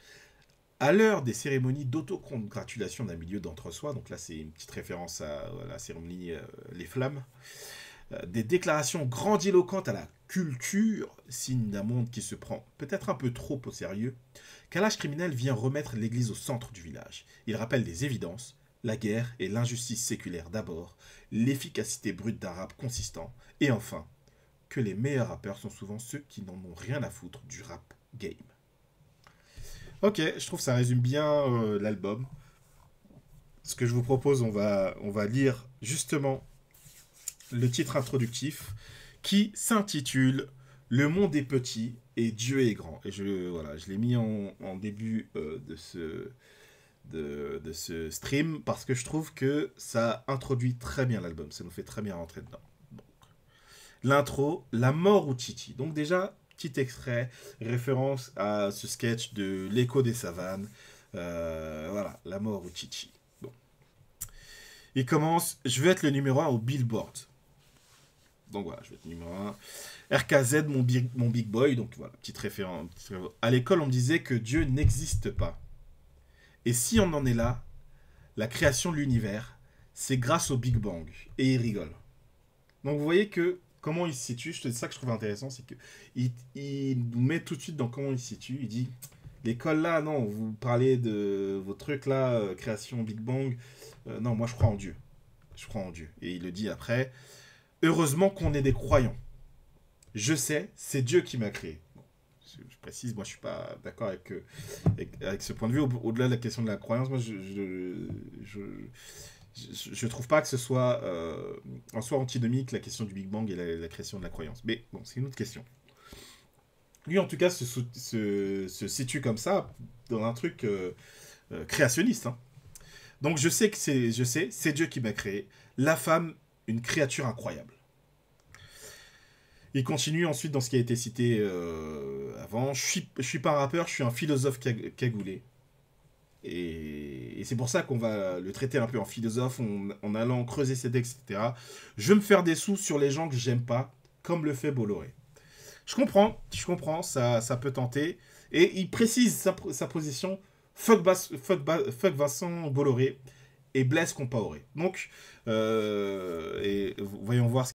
À l'heure des cérémonies d'autocongratulation d'un milieu d'entre-soi, donc là c'est une petite référence à, à la cérémonie euh, Les Flammes, des déclarations grandiloquentes à la culture, signe d'un monde qui se prend peut-être un peu trop au sérieux, Calèche Criminel vient remettre l'église au centre du village. Il rappelle des évidences, la guerre et l'injustice séculaire d'abord, l'efficacité brute d'un rap consistant, et enfin, que les meilleurs rappeurs sont souvent ceux qui n'en ont rien à foutre du rap game. Ok, je trouve que ça résume bien euh, l'album. Ce que je vous propose, on va, on va lire justement le titre introductif qui s'intitule « Le monde est petit et Dieu est grand ». Et je, voilà, je l'ai mis en, en début euh, de, ce, de, de ce stream parce que je trouve que ça introduit très bien l'album. Ça nous fait très bien rentrer dedans. Donc, l'intro, la mort ou Titi. Donc déjà, petit extrait, référence à ce sketch de L'écho des savanes. Euh, voilà, la mort ou Titi. Bon. Il commence, je veux être le numéro un au Billboard. Donc voilà, je vais être numéro un. R K Z, mon big, mon big boy. Donc voilà, petite référence. Petite référence. À l'école, on me disait que Dieu n'existe pas. Et si on en est là, la création de l'univers, c'est grâce au Big Bang. Et il rigole. Donc vous voyez que comment il se situe, c'est ça que je trouve intéressant, c'est que il, il nous met tout de suite dans comment il se situe. Il dit, l'école là, non, vous parlez de vos trucs là, euh, création Big Bang. Euh, non, moi je crois en Dieu. Je crois en Dieu. Et il le dit après. Heureusement qu'on est des croyants. Je sais, c'est Dieu qui m'a créé. Bon, je, je précise, moi je suis pas d'accord avec, euh, avec, avec ce point de vue. Au, au-delà de la question de la croyance, moi je je, je, je, je trouve pas que ce soit euh, en soi antinomique la question du Big Bang et la, la création de la croyance. Mais bon, c'est une autre question. Lui en tout cas se, se, se situe comme ça dans un truc euh, euh, créationniste. Hein. Donc je sais que c'est, je sais, c'est Dieu qui m'a créé. La femme, une créature incroyable. Il continue ensuite dans ce qui a été cité euh, avant. Je suis, je suis pas un rappeur, je suis un philosophe cag- cagoulé. Et, et c'est pour ça qu'on va le traiter un peu en philosophe, en, en allant creuser ses textes, et cetera. Je veux me faire des sous sur les gens que j'aime pas, comme le fait Bolloré. Je comprends, je comprends, ça, ça peut tenter. Et il précise sa, sa position, fuck, Bas, fuck, Bas, fuck Vincent Bolloré et Blaise Compaoré. Donc, euh, et voyons voir ce